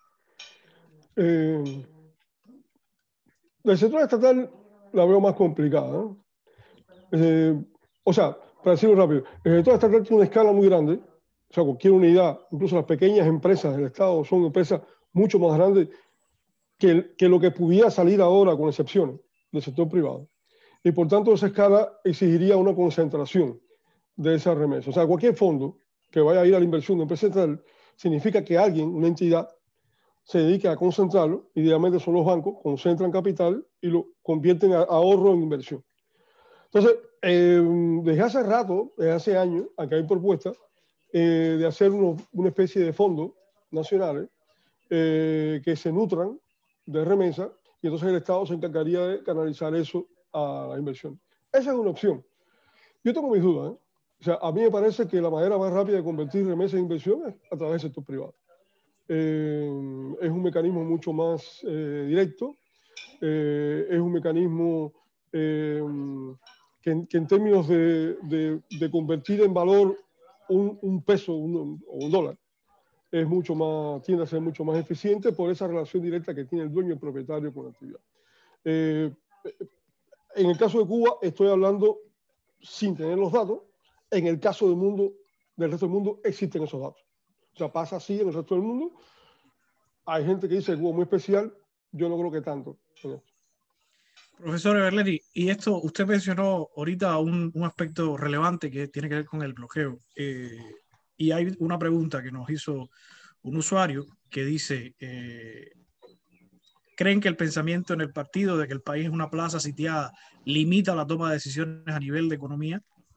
Eh, el sector estatal la veo más complicada, ¿eh? Eh, o sea, para decirlo rápido, el sector estatal tiene una escala muy grande. O sea, cualquier unidad, incluso las pequeñas empresas del Estado son empresas mucho más grandes que, que lo que pudiera salir ahora, con excepciones del sector privado. Y por tanto, esa escala exigiría una concentración de esa remesa. O sea, cualquier fondo que vaya a ir a la inversión de empresa estatal significa que alguien, una entidad, se dedique a concentrarlo. Idealmente son los bancos, concentran capital y lo convierten a ahorro en inversión. Entonces, eh, desde hace rato, desde hace años, acá hay propuestas eh, de hacer unos, una especie de fondos nacionales eh, que se nutran de remesa y entonces el Estado se encargaría de canalizar eso a la inversión. Esa es una opción. Yo tengo mis dudas, ¿eh? O sea, a mí me parece que la manera más rápida de convertir remesa en inversión es a través del sector privado. Eh, es un mecanismo mucho más eh, directo, eh, es un mecanismo eh, que, en, que en términos de, de, de convertir en valor un, un peso un, o un dólar, es mucho más, tiende a ser mucho más eficiente por esa relación directa que tiene el dueño y el propietario con la actividad. Eh, en el caso de Cuba, estoy hablando sin tener los datos. En el caso del mundo, del resto del mundo, existen esos datos. O sea, pasa así en el resto del mundo. Hay gente que dice que Cuba es muy especial. Yo no creo que tanto. Profesor Everletti, y esto, usted mencionó ahorita un, un aspecto relevante que tiene que ver con el bloqueo. Eh, y hay una pregunta que nos hizo un usuario que dice, eh, ¿creen que el pensamiento en el partido de que el país es una plaza sitiada limita la toma de decisiones a nivel de economía?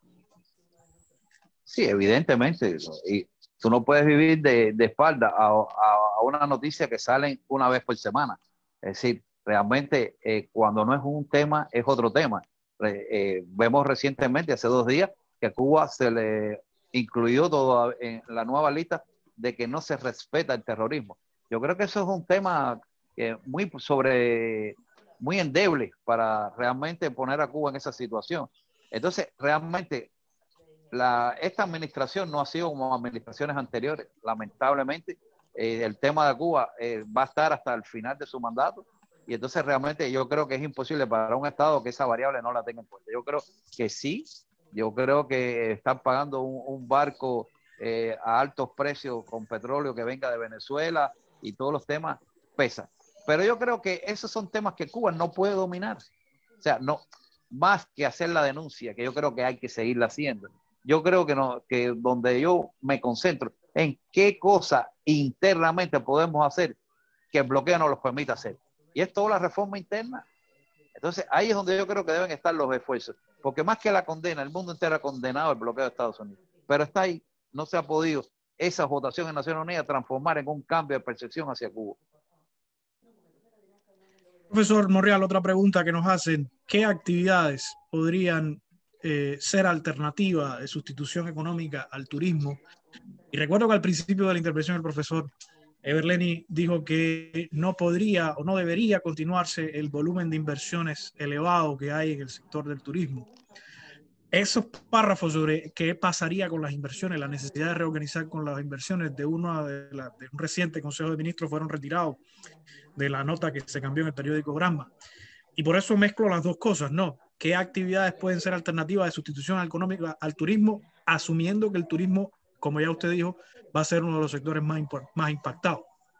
Sí, evidentemente. Y tú no puedes vivir de, de espalda a, a, a una noticia que sale una vez por semana. Es decir, realmente eh, cuando no es un tema, es otro tema. Eh, eh, vemos recientemente, hace dos días, que a Cuba se le incluyó todo en la nueva lista de que no se respeta el terrorismo. Yo creo que eso es un tema eh, muy sobre, muy endeble para realmente poner a Cuba en esa situación. Entonces, realmente, la, esta administración no ha sido como administraciones anteriores. Lamentablemente, eh, el tema de Cuba eh, va a estar hasta el final de su mandato. Y entonces realmente yo creo que es imposible para un Estado que esa variable no la tenga en cuenta. Yo creo que sí, yo creo que están pagando un, un barco eh, a altos precios con petróleo que venga de Venezuela y todos los temas pesan. Pero yo creo que esos son temas que Cuba no puede dominar. O sea, no, más que hacer la denuncia, que yo creo que hay que seguirla haciendo. Yo creo que, no, que donde yo me concentro en qué cosa internamente podemos hacer que el bloqueo nos los permita hacer. Y es toda la reforma interna. Entonces, ahí es donde yo creo que deben estar los esfuerzos. Porque más que la condena, el mundo entero ha condenado el bloqueo de Estados Unidos. Pero está ahí, no se ha podido esa votación en Naciones Unidas transformar en un cambio de percepción hacia Cuba. Profesor Morreal, otra pregunta que nos hacen: ¿qué actividades podrían eh, ser alternativa de sustitución económica al turismo? Y recuerdo que al principio de la intervención el profesor Everleni dijo que no podría o no debería continuarse el volumen de inversiones elevado que hay en el sector del turismo. Esos párrafos sobre qué pasaría con las inversiones, la necesidad de reorganizar con las inversiones de, una de, la, de un reciente Consejo de Ministros fueron retirados de la nota que se cambió en el periódico Granma. Y por eso mezclo las dos cosas, ¿no? ¿Qué actividades pueden ser alternativas de sustitución económica al turismo, asumiendo que el turismo, como ya usted dijo, va a ser uno de los sectores más, más impactados?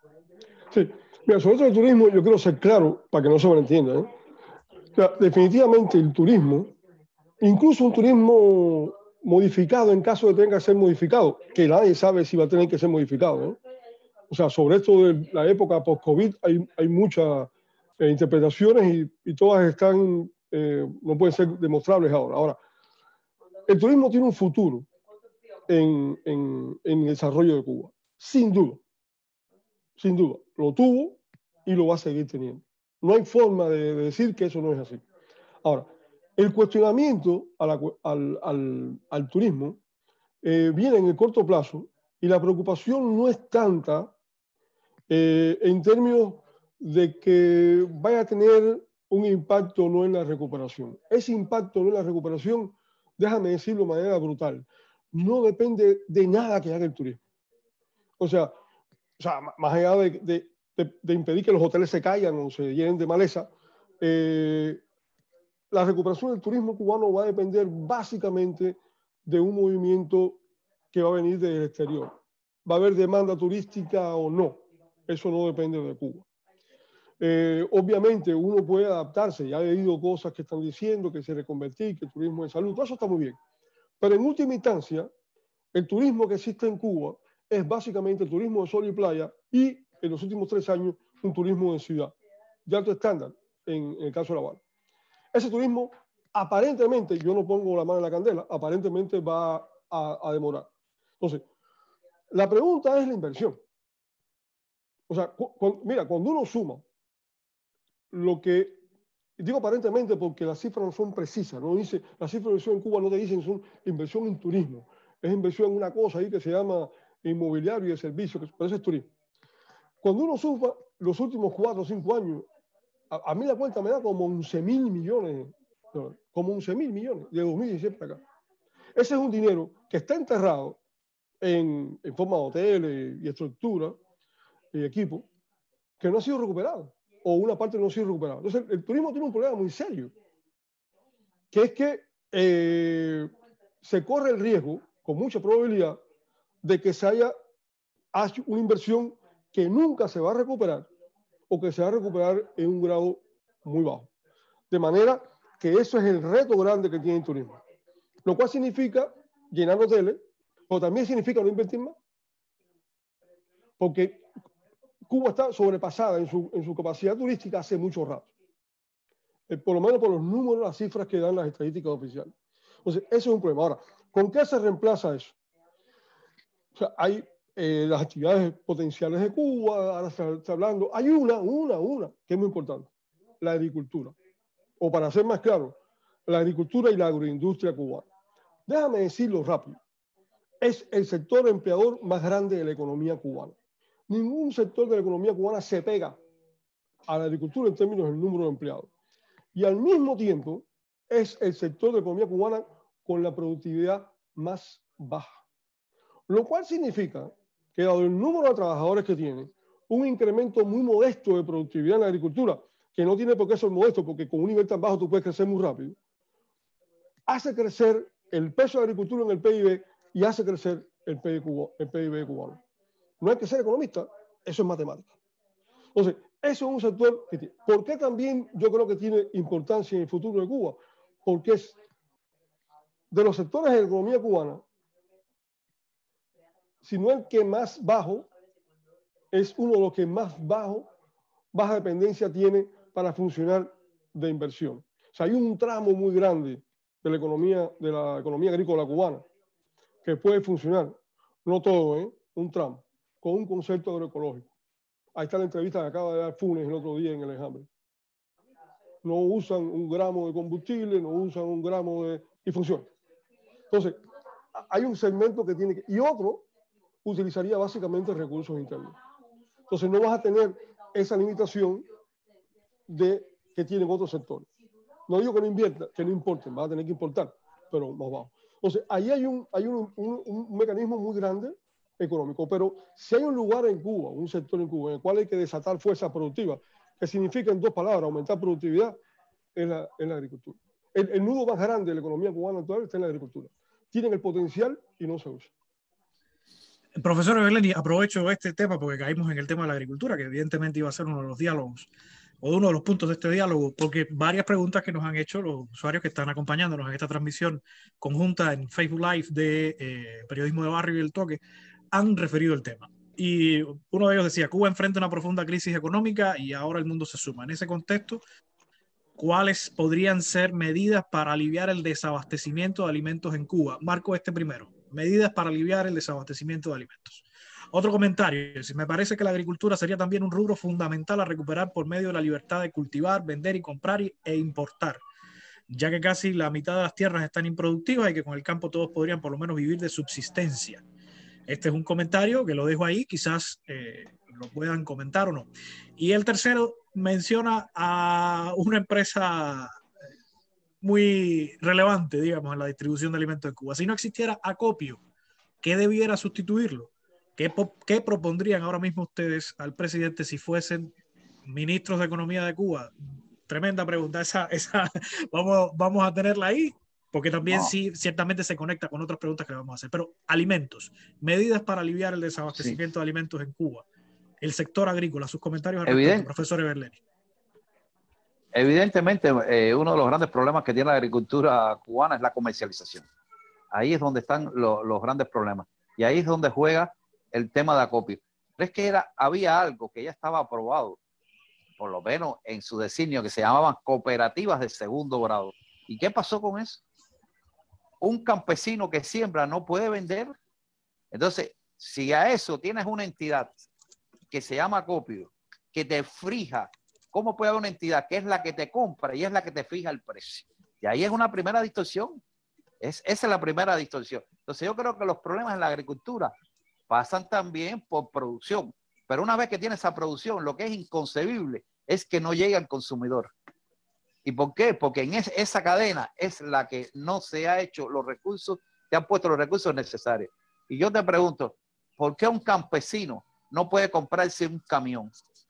Sí, mira, sobre todo el turismo, yo quiero ser claro para que no se malentienda, ¿eh? O sea, definitivamente el turismo, incluso un turismo modificado en caso de que tenga que ser modificado, que nadie sabe si va a tener que ser modificado, ¿eh? O sea, sobre esto de la época post-COVID hay, hay muchas eh, interpretaciones y, y todas están, eh, no pueden ser demostrables ahora. Ahora, el turismo tiene un futuro en, en, en el desarrollo de Cuba, sin duda, sin duda. Lo tuvo y lo va a seguir teniendo. No hay forma de, de decir que eso no es así. Ahora, el cuestionamiento a la, al, al, al turismo eh, viene en el corto plazo y la preocupación no es tanta eh, en términos de que vaya a tener un impacto o no en la recuperación. Ese impacto no en la recuperación, déjame decirlo de manera brutal, no depende de nada que haga el turismo. O sea, o sea más allá de, de, de, de impedir que los hoteles se caigan o se llenen de maleza, eh, la recuperación del turismo cubano va a depender básicamente de un movimiento que va a venir del exterior. ¿Va a haber demanda turística o no? Eso no depende de Cuba. Eh, obviamente uno puede adaptarse. Ya he leído cosas que están diciendo que se reconvertir, que el turismo de salud, todo eso está muy bien. Pero en última instancia, el turismo que existe en Cuba es básicamente el turismo de sol y playa y en los últimos tres años un turismo de ciudad, de alto estándar en, en el caso de La Habana. Ese turismo aparentemente, yo no pongo la mano en la candela, aparentemente va a, a demorar. Entonces, la pregunta es la inversión. O sea, cu cu mira, cuando uno suma lo que, digo aparentemente porque las cifras no son precisas, no dice, las cifras de inversión en Cuba no te dicen son inversión en turismo, es inversión en una cosa ahí que se llama inmobiliario y de servicios, que pero eso es turismo. Cuando uno suma los últimos cuatro o cinco años, a, a mí la cuenta me da como once mil millones, como once mil millones de dos mil diecisiete para acá. Ese es un dinero que está enterrado en, en forma de hoteles y estructura y equipo que no ha sido recuperado o una parte no ha sido recuperada. Entonces el, el turismo tiene un problema muy serio, que es que eh, se corre el riesgo con mucha probabilidad de que se haya hecho una inversión que nunca se va a recuperar o que se va a recuperar en un grado muy bajo. De manera que eso es el reto grande que tiene el turismo. Lo cual significa llenar hoteles, pero también significa no invertir más. Porque Cuba está sobrepasada en su, en su capacidad turística hace mucho rato. Eh, por lo menos por los números, las cifras que dan las estadísticas oficiales. Entonces, eso es un problema. Ahora, ¿con qué se reemplaza eso? O sea, hay eh, las actividades potenciales de Cuba, ahora se está hablando. Hay una, una, una, que es muy importante. La agricultura. O para ser más claro, la agricultura y la agroindustria cubana. Déjame decirlo rápido. Es el sector empleador más grande de la economía cubana. Ningún sector de la economía cubana se pega a la agricultura en términos del número de empleados. Y al mismo tiempo es el sector de la economía cubana con la productividad más baja. Lo cual significa que dado el número de trabajadores que tiene, un incremento muy modesto de productividad en la agricultura, que no tiene por qué ser modesto, porque con un nivel tan bajo tú puedes crecer muy rápido, hace crecer el peso de la agricultura en el P I B y hace crecer el P I B cubano. No hay que ser economista, eso es matemática. Entonces, eso es un sector que tiene. ¿Por qué también yo creo que tiene importancia en el futuro de Cuba? porque es de los sectores de la economía cubana, si no el que más bajo, es uno de los que más bajo, baja dependencia tiene para funcionar de inversión. O sea, hay un tramo muy grande de la economía, de la economía agrícola cubana que puede funcionar, no todo, ¿eh? Un tramo, con un concepto agroecológico. Ahí está la entrevista que acaba de dar Funes el otro día en el Enjambre. No usan un gramo de combustible, no usan un gramo de... y funciona. Entonces, hay un segmento que tiene que... y otro utilizaría básicamente recursos internos. Entonces, no vas a tener esa limitación de que tienen otros sectores. No digo que no inviertan, que no importen, vas a tener que importar, pero más bajo. Entonces, ahí hay un, hay un, un, un mecanismo muy grande económico, pero si hay un lugar en Cuba, un sector en Cuba, en el cual hay que desatar fuerza productiva, que significa en dos palabras, aumentar productividad, es la, es la agricultura. El, el nudo más grande de la economía cubana actual está en la agricultura. Tienen el potencial y no se usa. Profesor Berleni, aprovecho este tema porque caímos en el tema de la agricultura, que evidentemente iba a ser uno de los diálogos o uno de los puntos de este diálogo, porque varias preguntas que nos han hecho los usuarios que están acompañándonos en esta transmisión conjunta en Facebook Live de eh, Periodismo de Barrio y El Toque han referido el tema. Y uno de ellos decía, Cuba enfrenta una profunda crisis económica y ahora el mundo se suma. En ese contexto, ¿cuáles podrían ser medidas para aliviar el desabastecimiento de alimentos en Cuba? Marco este primero. Medidas para aliviar el desabastecimiento de alimentos. Otro comentario, si me parece que la agricultura sería también un rubro fundamental a recuperar por medio de la libertad de cultivar, vender y comprar e importar, ya que casi la mitad de las tierras están improductivas y que con el campo todos podrían por lo menos vivir de subsistencia. Este es un comentario que lo dejo ahí, quizás eh, lo puedan comentar o no. Y el tercero menciona a una empresa muy relevante, digamos, en la distribución de alimentos en Cuba. Si no existiera acopio, ¿qué debiera sustituirlo? ¿Qué, ¿Qué propondrían ahora mismo ustedes al presidente si fuesen ministros de Economía de Cuba? Tremenda pregunta. Esa, esa, vamos, vamos a tenerla ahí, porque también no. sí, ciertamente se conecta con otras preguntas que le vamos a hacer. Pero alimentos, medidas para aliviar el desabastecimiento sí. de alimentos en Cuba, el sector agrícola, sus comentarios al Evidente. respecto, profesor Berleni. Evidentemente, eh, uno de los grandes problemas que tiene la agricultura cubana es la comercialización. Ahí es donde están lo, los grandes problemas. Y ahí es donde juega el tema de acopio. Pero es que era, había algo que ya estaba aprobado, por lo menos en su designio, que se llamaban cooperativas de segundo grado. ¿Y qué pasó con eso? Un campesino que siembra no puede vender. Entonces, si a eso tienes una entidad que se llama acopio, que te fija, ¿cómo puede haber una entidad que es la que te compra y es la que te fija el precio? Y ahí es una primera distorsión. Es, esa es la primera distorsión. Entonces yo creo que los problemas en la agricultura pasan también por producción. Pero una vez que tiene esa producción, lo que es inconcebible es que no llegue al consumidor. ¿Y por qué? Porque en es, esa cadena es la que no se ha hecho los recursos, se han puesto los recursos necesarios. Y yo te pregunto, ¿por qué un campesino no puede comprarse un camión?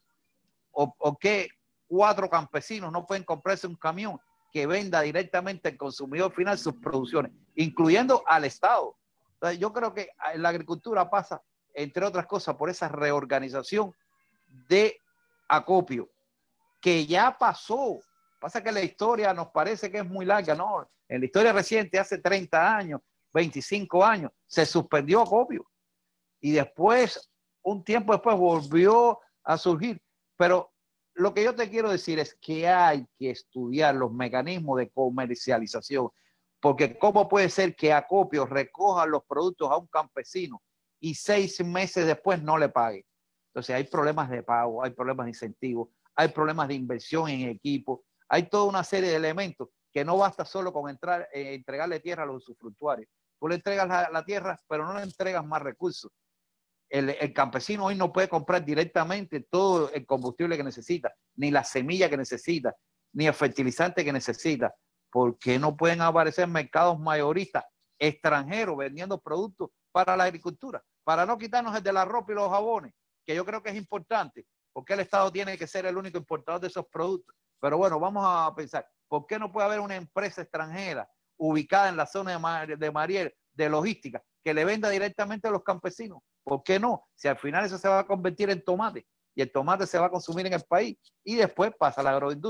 ¿O, o qué cuatro campesinos no pueden comprarse un camión que venda directamente al consumidor final sus producciones, incluyendo al Estado? Entonces, yo creo que la agricultura pasa, entre otras cosas, por esa reorganización de acopio, que ya pasó. Pasa que la historia nos parece que es muy larga, ¿no? En la historia reciente, hace treinta años, veinticinco años, se suspendió acopio. Y después, un tiempo después, volvió a surgir. Pero lo que yo te quiero decir es que hay que estudiar los mecanismos de comercialización, porque ¿cómo puede ser que acopio recoja los productos a un campesino y seis meses después no le pague? Entonces hay problemas de pago, hay problemas de incentivos, hay problemas de inversión en equipo, hay toda una serie de elementos que no basta solo con entrar, eh, entregarle tierra a los usufructuarios. Tú le entregas la, la tierra, pero no le entregas más recursos. El, el campesino hoy no puede comprar directamente todo el combustible que necesita, ni la semilla que necesita, ni el fertilizante que necesita, porque no pueden aparecer mercados mayoristas extranjeros vendiendo productos para la agricultura, para no quitarnos el de la ropa y los jabones, que yo creo que es importante, porque el Estado tiene que ser el único importador de esos productos. Pero bueno, vamos a pensar, ¿por qué no puede haber una empresa extranjera ubicada en la zona de, Mar de Mariel de logística que le venda directamente a los campesinos? ¿Por qué no? Si al final eso se va a convertir en tomate y el tomate se va a consumir en el país y después pasa a la agroindustria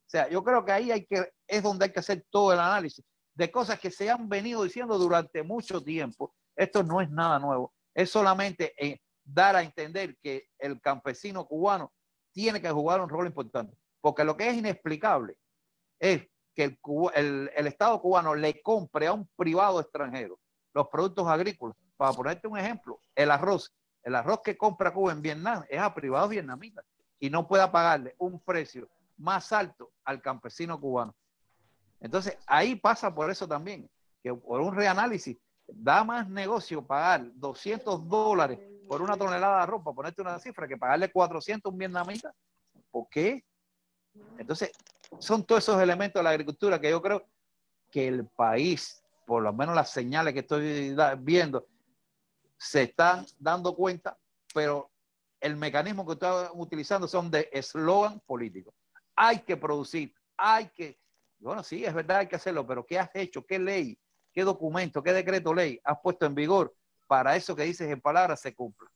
O sea, yo creo que ahí hay que, es donde hay que hacer todo el análisis de cosas que se han venido diciendo durante mucho tiempo. Esto no es nada nuevo, es solamente eh, dar a entender que el campesino cubano tiene que jugar un rol importante, porque lo que es inexplicable es que el, el, el Estado cubano le compre a un privado extranjero los productos agrícolas. Para ponerte un ejemplo, el arroz, el arroz que compra Cuba en Vietnam es a privados vietnamitas y no pueda pagarle un precio más alto al campesino cubano. Entonces, ahí pasa por eso también, que por un reanálisis da más negocio pagar doscientos dólares por una tonelada de arroz, para ponerte una cifra, que pagarle cuatrocientos a un vietnamita. ¿Por qué? Entonces, son todos esos elementos de la agricultura que yo creo que el país, por lo menos las señales que estoy viendo, se están dando cuenta, pero el mecanismo que están utilizando son de eslogan político. Hay que producir, hay que... Bueno, sí, es verdad, hay que hacerlo, pero ¿qué has hecho? ¿Qué ley? ¿Qué documento? ¿Qué decreto ley has puesto en vigor para eso que dices en palabras se cumpla?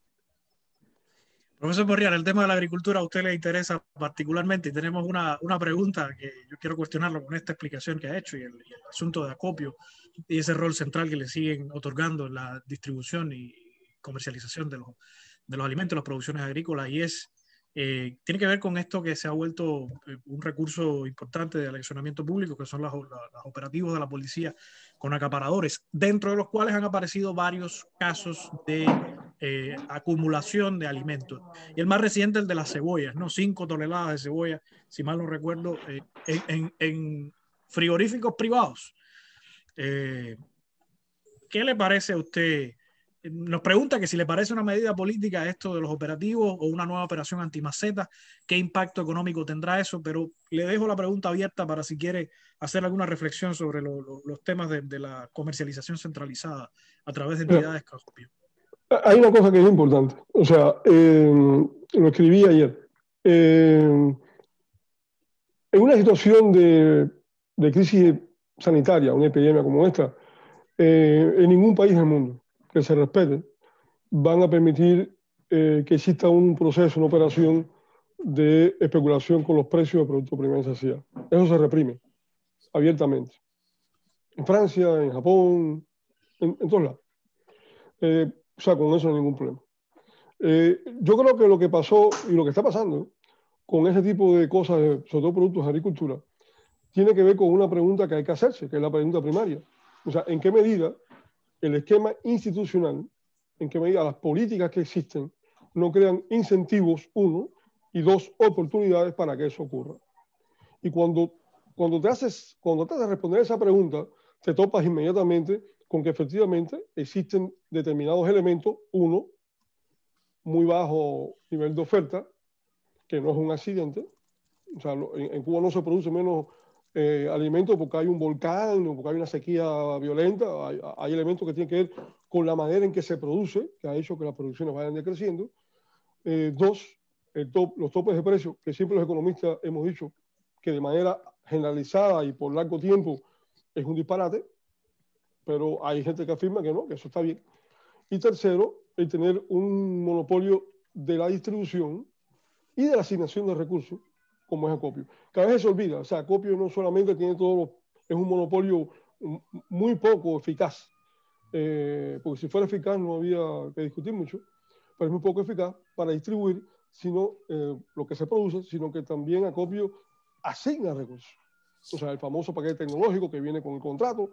Profesor Borrial, el tema de la agricultura a usted le interesa particularmente y tenemos una, una pregunta que yo quiero cuestionarlo con esta explicación que ha hecho y el, y el asunto de acopio y ese rol central que le siguen otorgando en la distribución y comercialización de los, de los alimentos, las producciones agrícolas, y es, eh, tiene que ver con esto que se ha vuelto eh, un recurso importante de aleccionamiento público, que son los, los operativos de la policía con acaparadores, dentro de los cuales han aparecido varios casos de Eh, acumulación de alimentos. Y el más reciente, el de las cebollas, ¿no? Cinco toneladas de cebolla, si mal no recuerdo, eh, en, en, en frigoríficos privados. Eh, ¿Qué le parece a usted? Nos pregunta que si le parece una medida política esto de los operativos o una nueva operación antimaceta, ¿qué impacto económico tendrá eso? Pero le dejo la pregunta abierta para si quiere hacer alguna reflexión sobre lo, lo, los temas de, de la comercialización centralizada a través de entidades que acopio. Hay una cosa que es importante, o sea, eh, lo escribí ayer. Eh, en una situación de, de crisis sanitaria, una epidemia como esta, eh, en ningún país del mundo que se respete van a permitir eh, que exista un proceso, una operación de especulación con los precios de productos de primera necesidad. Eso se reprime abiertamente. En Francia, en Japón, en, en todos lados. Eh, O sea, con eso no hay ningún problema. Eh, yo creo que lo que pasó y lo que está pasando con ese tipo de cosas, sobre todo productos de agricultura, tiene que ver con una pregunta que hay que hacerse, que es la pregunta primaria. O sea, ¿en qué medida el esquema institucional, en qué medida las políticas que existen no crean incentivos, uno, y dos, oportunidades para que eso ocurra? Y cuando, cuando, te haces, cuando tratas de responder esa pregunta, te topas inmediatamente con que efectivamente existen determinados elementos, uno, muy bajo nivel de oferta, que no es un accidente. O sea, en, en Cuba no se produce menos eh, alimentos porque hay un volcán o porque hay una sequía violenta. Hay, hay elementos que tienen que ver con la manera en que se produce, que ha hecho que las producciones vayan decreciendo. Eh, dos, el top, los topes de precios, que siempre los economistas hemos dicho que de manera generalizada y por largo tiempo es un disparate, pero hay gente que afirma que no, que eso está bien. Y tercero, el tener un monopolio de la distribución y de la asignación de recursos, como es Acopio. Cada vez se olvida, o sea, Acopio no solamente tiene todo, lo, es un monopolio muy poco eficaz, eh, porque si fuera eficaz no había que discutir mucho, pero es muy poco eficaz para distribuir sino, eh, lo que se produce, sino que también Acopio asigna recursos. O sea, el famoso paquete tecnológico que viene con el contrato,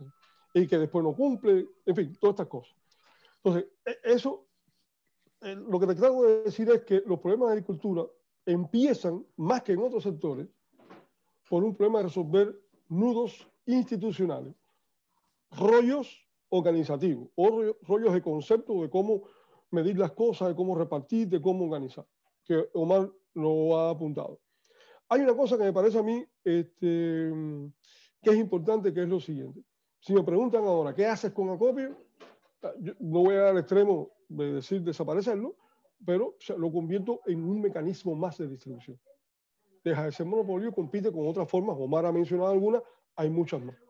y que después no cumple, en fin, todas estas cosas. Entonces, eso, eh, lo que te trato de decir es que los problemas de agricultura empiezan, más que en otros sectores, por un problema de resolver nudos institucionales, rollos organizativos, o rollos de concepto de cómo medir las cosas, de cómo repartir, de cómo organizar, que Omar lo ha apuntado. Hay una cosa que me parece a mí este, que es importante, que es lo siguiente. Si me preguntan ahora, ¿qué haces con Acopio? Yo no voy a dar al extremo de decir desaparecerlo, pero lo convierto en un mecanismo más de distribución. Deja de ser monopolio, compite con otras formas. Omar ha mencionado algunas, hay muchas más.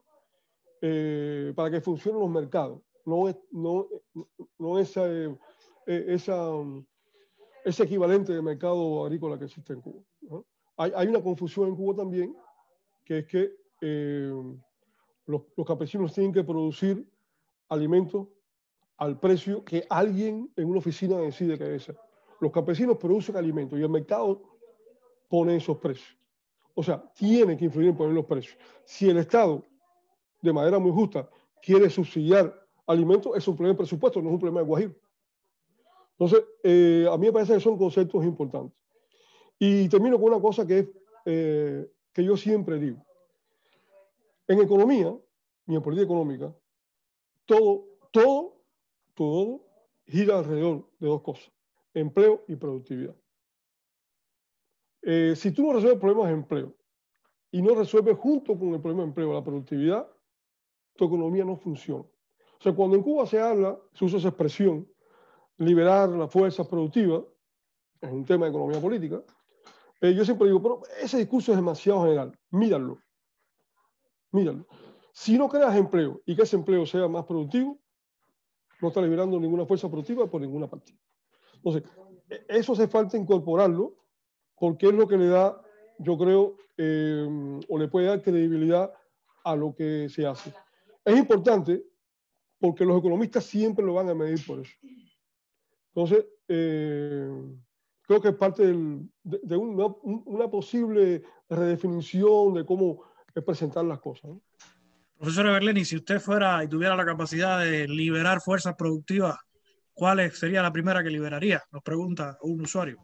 Eh, para que funcionen los mercados. No es, no, no es eh, esa, ese equivalente de mercado agrícola que existe en Cuba, ¿no? hay, hay una confusión en Cuba también, que es que eh, los, los campesinos tienen que producir alimentos al precio que alguien en una oficina decide que es. Los campesinos producen alimentos y el mercado pone esos precios. O sea, tiene que influir en poner los precios. Si el Estado, de manera muy justa, quiere subsidiar alimentos, es un problema de presupuesto, no es un problema de Guajiro. Entonces, eh, a mí me parece que son conceptos importantes. Y termino con una cosa que, es, eh, que yo siempre digo. En economía y en política económica, todo, todo, todo gira alrededor de dos cosas, empleo y productividad. Eh, si tú no resuelves problemas de empleo y no resuelves junto con el problema de empleo la productividad, tu economía no funciona. O sea, cuando en Cuba se habla, se usa esa expresión, liberar las fuerzas productivas, es un tema de economía política, eh, yo siempre digo, pero ese discurso es demasiado general, míralo, míralo. Si no creas empleo y que ese empleo sea más productivo, no está liberando ninguna fuerza productiva por ninguna parte. Entonces, eso hace falta incorporarlo, porque es lo que le da, yo creo, eh, o le puede dar credibilidad a lo que se hace. Es importante porque los economistas siempre lo van a medir por eso. Entonces, eh, creo que es parte del, de, de una, una posible redefinición de cómo presentar las cosas, ¿no? Profesor Everleni, si usted fuera y tuviera la capacidad de liberar fuerzas productivas, ¿cuál sería la primera que liberaría? Nos pregunta un usuario.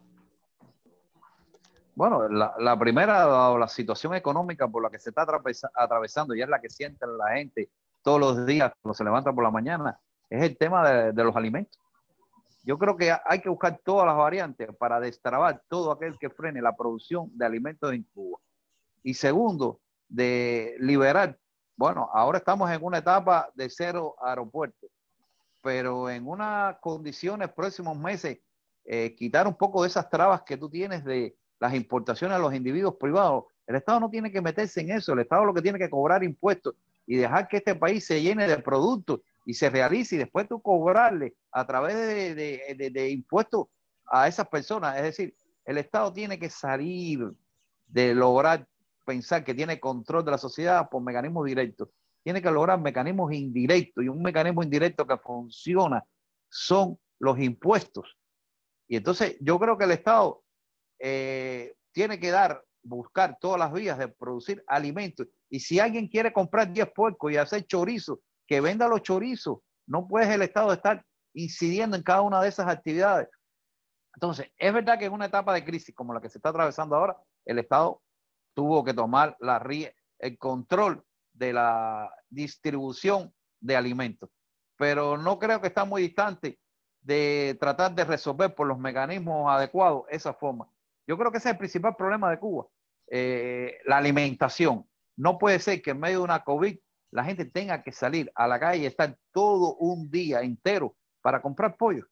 Bueno, la, la primera, dado la situación económica por la que se está atravesa, atravesando y es la que siente la gente todos los días cuando se levanta por la mañana, es el tema de, de los alimentos. Yo creo que hay que buscar todas las variantes para destrabar todo aquel que frene la producción de alimentos en Cuba. Y segundo, de liberar, bueno, ahora estamos en una etapa de cero aeropuertos, pero en unas condiciones próximos meses, eh, quitar un poco de esas trabas que tú tienes de las importaciones a los individuos privados. El Estado no tiene que meterse en eso, el Estado lo que tiene que cobrar impuestos y dejar que este país se llene de productos y se realice y después tú cobrarle a través de, de, de, de impuestos a esas personas. Es decir, el Estado tiene que salir de lograr pensar que tiene control de la sociedad por mecanismos directos. Tiene que lograr mecanismos indirectos, y un mecanismo indirecto que funciona son los impuestos. Y entonces yo creo que el Estado eh, tiene que dar, buscar todas las vías de producir alimentos. Y si alguien quiere comprar diez puercos y hacer chorizo, que venda los chorizos. No puede el Estado estar incidiendo en cada una de esas actividades. Entonces, es verdad que en una etapa de crisis como la que se está atravesando ahora, el Estado tuvo que tomar la, el control de la distribución de alimentos. Pero no creo que está muy distante de tratar de resolver por los mecanismos adecuados esa forma. Yo creo que ese es el principal problema de Cuba, eh, la alimentación. No puede ser que en medio de una COVID la gente tenga que salir a la calle y estar todo un día entero para comprar pollo.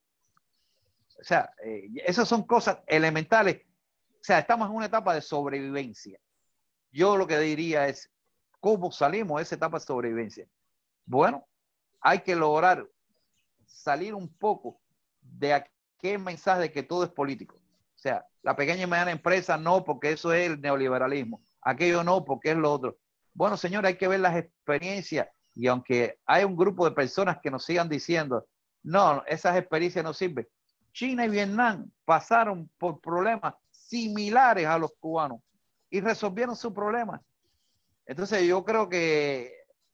O sea, eh, esas son cosas elementales. O sea, estamos en una etapa de sobrevivencia. Yo lo que diría es, ¿cómo salimos de esa etapa de sobrevivencia? Bueno, hay que lograr salir un poco de aquel mensaje de que todo es político. O sea, la pequeña y mediana empresa no, porque eso es el neoliberalismo. Aquello no, porque es lo otro. Bueno, señores, hay que ver las experiencias, y aunque hay un grupo de personas que nos sigan diciendo, no, esas experiencias no sirven. China y Vietnam pasaron por problemas similares a los cubanos y resolvieron sus problemas. Entonces yo creo que,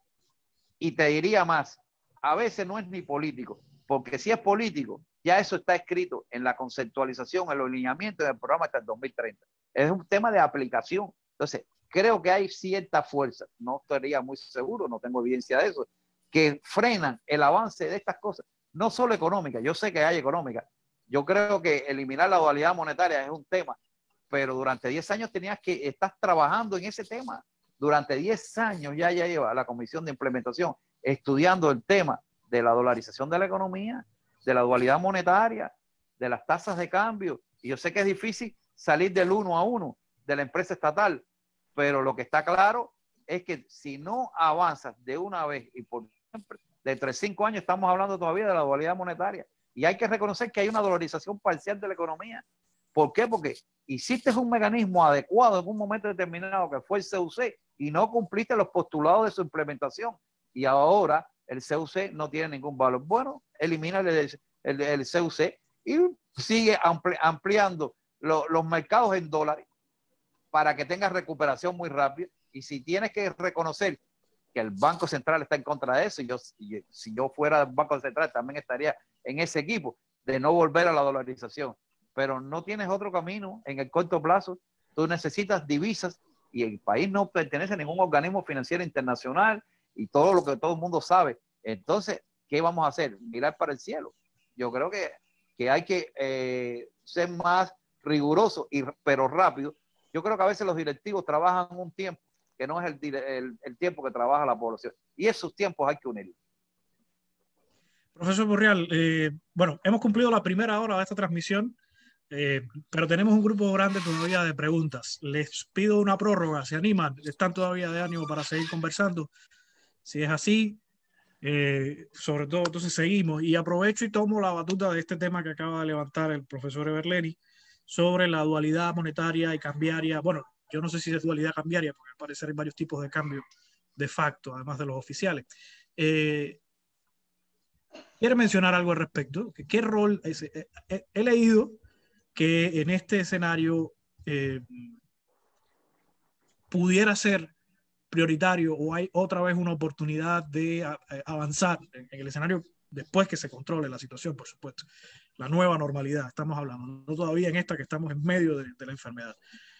y te diría más, a veces no es ni político, porque si es político, ya eso está escrito en la conceptualización, en los lineamientos del programa hasta el dos mil treinta. Es un tema de aplicación. Entonces, creo que hay cierta fuerza, no estaría muy seguro, no tengo evidencia de eso, que frenan el avance de estas cosas, no solo económica. Yo sé que hay económica. Yo creo que eliminar la dualidad monetaria es un tema, pero durante diez años tenías que estar trabajando en ese tema. Durante diez años ya, ya lleva la Comisión de Implementación estudiando el tema de la dolarización de la economía, de la dualidad monetaria, de las tasas de cambio. Y yo sé que es difícil salir del uno a uno de la empresa estatal, pero lo que está claro es que si no avanzas de una vez y por siempre, de tres a cinco años estamos hablando todavía de la dualidad monetaria. Y hay que reconocer que hay una dolarización parcial de la economía, ¿Por qué? Porque hiciste un mecanismo adecuado en un momento determinado que fue el C U C y no cumpliste los postulados de su implementación. Y ahora el C U C no tiene ningún valor. Bueno, elimina el, el, el C U C y sigue ampli ampliando lo, los mercados en dólares para que tengas recuperación muy rápida. Y si tienes que reconocer que el Banco Central está en contra de eso, y yo, y si yo fuera del Banco Central también estaría en ese equipo de no volver a la dolarización. Pero no tienes otro camino en el corto plazo. Tú necesitas divisas y el país no pertenece a ningún organismo financiero internacional y todo lo que todo el mundo sabe. Entonces, ¿qué vamos a hacer? Mirar para el cielo. Yo creo que, que hay que eh, ser más riguroso, y, pero rápido. Yo creo que a veces los directivos trabajan un tiempo que no es el, el, el tiempo que trabaja la población. Y esos tiempos hay que unirlos. Profesor Borreal, eh, bueno, hemos cumplido la primera hora de esta transmisión, eh, pero tenemos un grupo grande todavía de preguntas. Les pido una prórroga, ¿se animan? ¿Están todavía de ánimo para seguir conversando? Si es así, eh, sobre todo, entonces seguimos. Y aprovecho y tomo la batuta de este tema que acaba de levantar el profesor Everleni sobre la dualidad monetaria y cambiaria. Bueno, yo no sé si es dualidad cambiaria, porque al parecer hay varios tipos de cambio de facto, además de los oficiales. Eh, ¿Quiere mencionar algo al respecto? ¿Qué rol? Es, eh, eh, he leído que en este escenario eh, pudiera ser prioritario o hay otra vez una oportunidad de a, a avanzar en, en el escenario después que se controle la situación, por supuesto. La nueva normalidad, estamos hablando, no todavía en esta que estamos en medio de, de la enfermedad.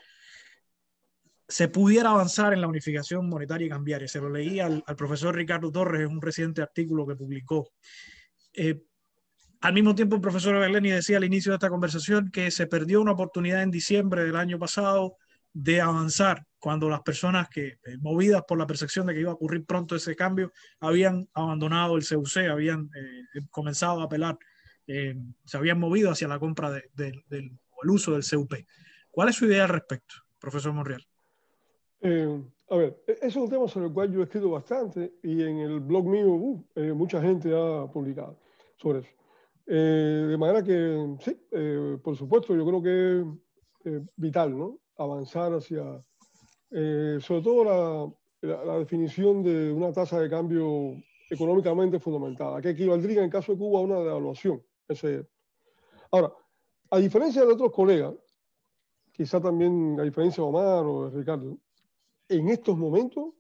Se pudiera avanzar en la unificación monetaria y cambiaria. Se lo leí al, al profesor Ricardo Torres en un reciente artículo que publicó. Eh, al mismo tiempo, el profesor Everleni decía al inicio de esta conversación que se perdió una oportunidad en diciembre del año pasado de avanzar cuando las personas que, eh, movidas por la percepción de que iba a ocurrir pronto ese cambio, habían abandonado el C U C, habían eh, comenzado a apelar, eh, se habían movido hacia la compra de, de, del o el uso del C U P. ¿Cuál es su idea al respecto, profesor Monreal? Eh, a ver, ese es un tema sobre el cual yo he escrito bastante y en el blog mío uh, eh, mucha gente ha publicado sobre eso. Eh, de manera que, sí, eh, por supuesto, yo creo que es eh, vital, ¿no? Avanzar hacia, eh, sobre todo la, la, la definición de una tasa de cambio económicamente fundamentada, que equivaldría en el caso de Cuba a una devaluación. Ese. Ahora, a diferencia de otros colegas, quizá también a diferencia de Omar o de Ricardo, en estos momentos,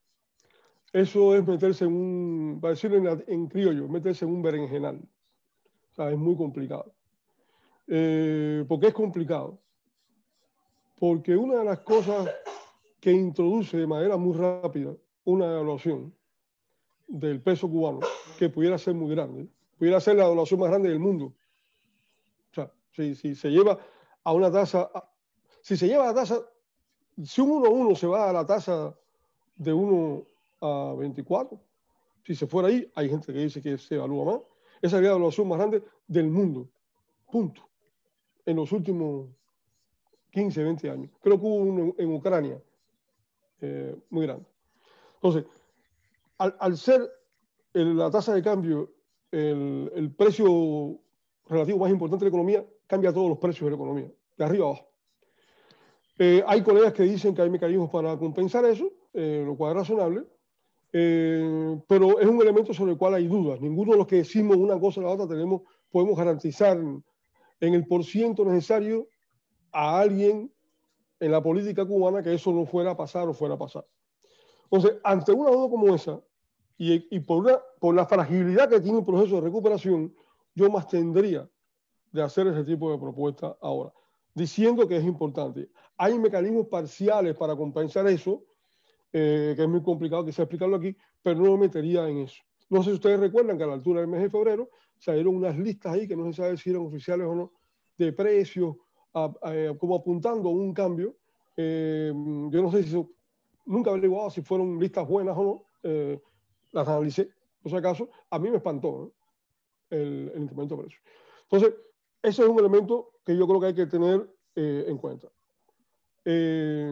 eso es meterse en un, para decirlo en, en criollo, meterse en un berenjenal. O sea, es muy complicado. Eh, ¿Por qué es complicado? Porque una de las cosas que introduce de manera muy rápida una devaluación del peso cubano, que pudiera ser muy grande, pudiera ser la devaluación más grande del mundo. O sea, si, si se lleva a una tasa, si se lleva a la tasa, si un uno a uno se va a la tasa de uno a veinticuatro, si se fuera ahí, hay gente que dice que se evalúa más, esa sería la devaluación más grande del mundo, punto, en los últimos quince, veinte años. Creo que hubo uno en Ucrania, eh, muy grande. Entonces, al, al ser el, la tasa de cambio el, el precio relativo más importante de la economía, cambia todos los precios de la economía, de arriba a abajo. Eh, hay colegas que dicen que hay mecanismos para compensar eso, eh, lo cual es razonable, eh, pero es un elemento sobre el cual hay dudas. Ninguno de los que decimos una cosa o la otra tenemos, podemos garantizar en el porciento necesario a alguien en la política cubana que eso no fuera a pasar o fuera a pasar. Entonces, ante una duda como esa, y, y por, una, por la fragilidad que tiene el proceso de recuperación, yo más tendría de hacer ese tipo de propuesta ahora, diciendo que es importante. Hay mecanismos parciales para compensar eso, eh, que es muy complicado quizá explicarlo aquí, pero no me metería en eso. No sé si ustedes recuerdan que a la altura del mes de febrero salieron unas listas ahí que no se sabe si eran oficiales o no, de precios, a, a, como apuntando a un cambio. Eh, yo no sé si eso, nunca he averiguado si fueron listas buenas o no, eh, las analicé, por si acaso, a mí me espantó, ¿eh? el, el incremento de precios. Entonces, ese es un elemento que yo creo que hay que tener eh, en cuenta. Eh,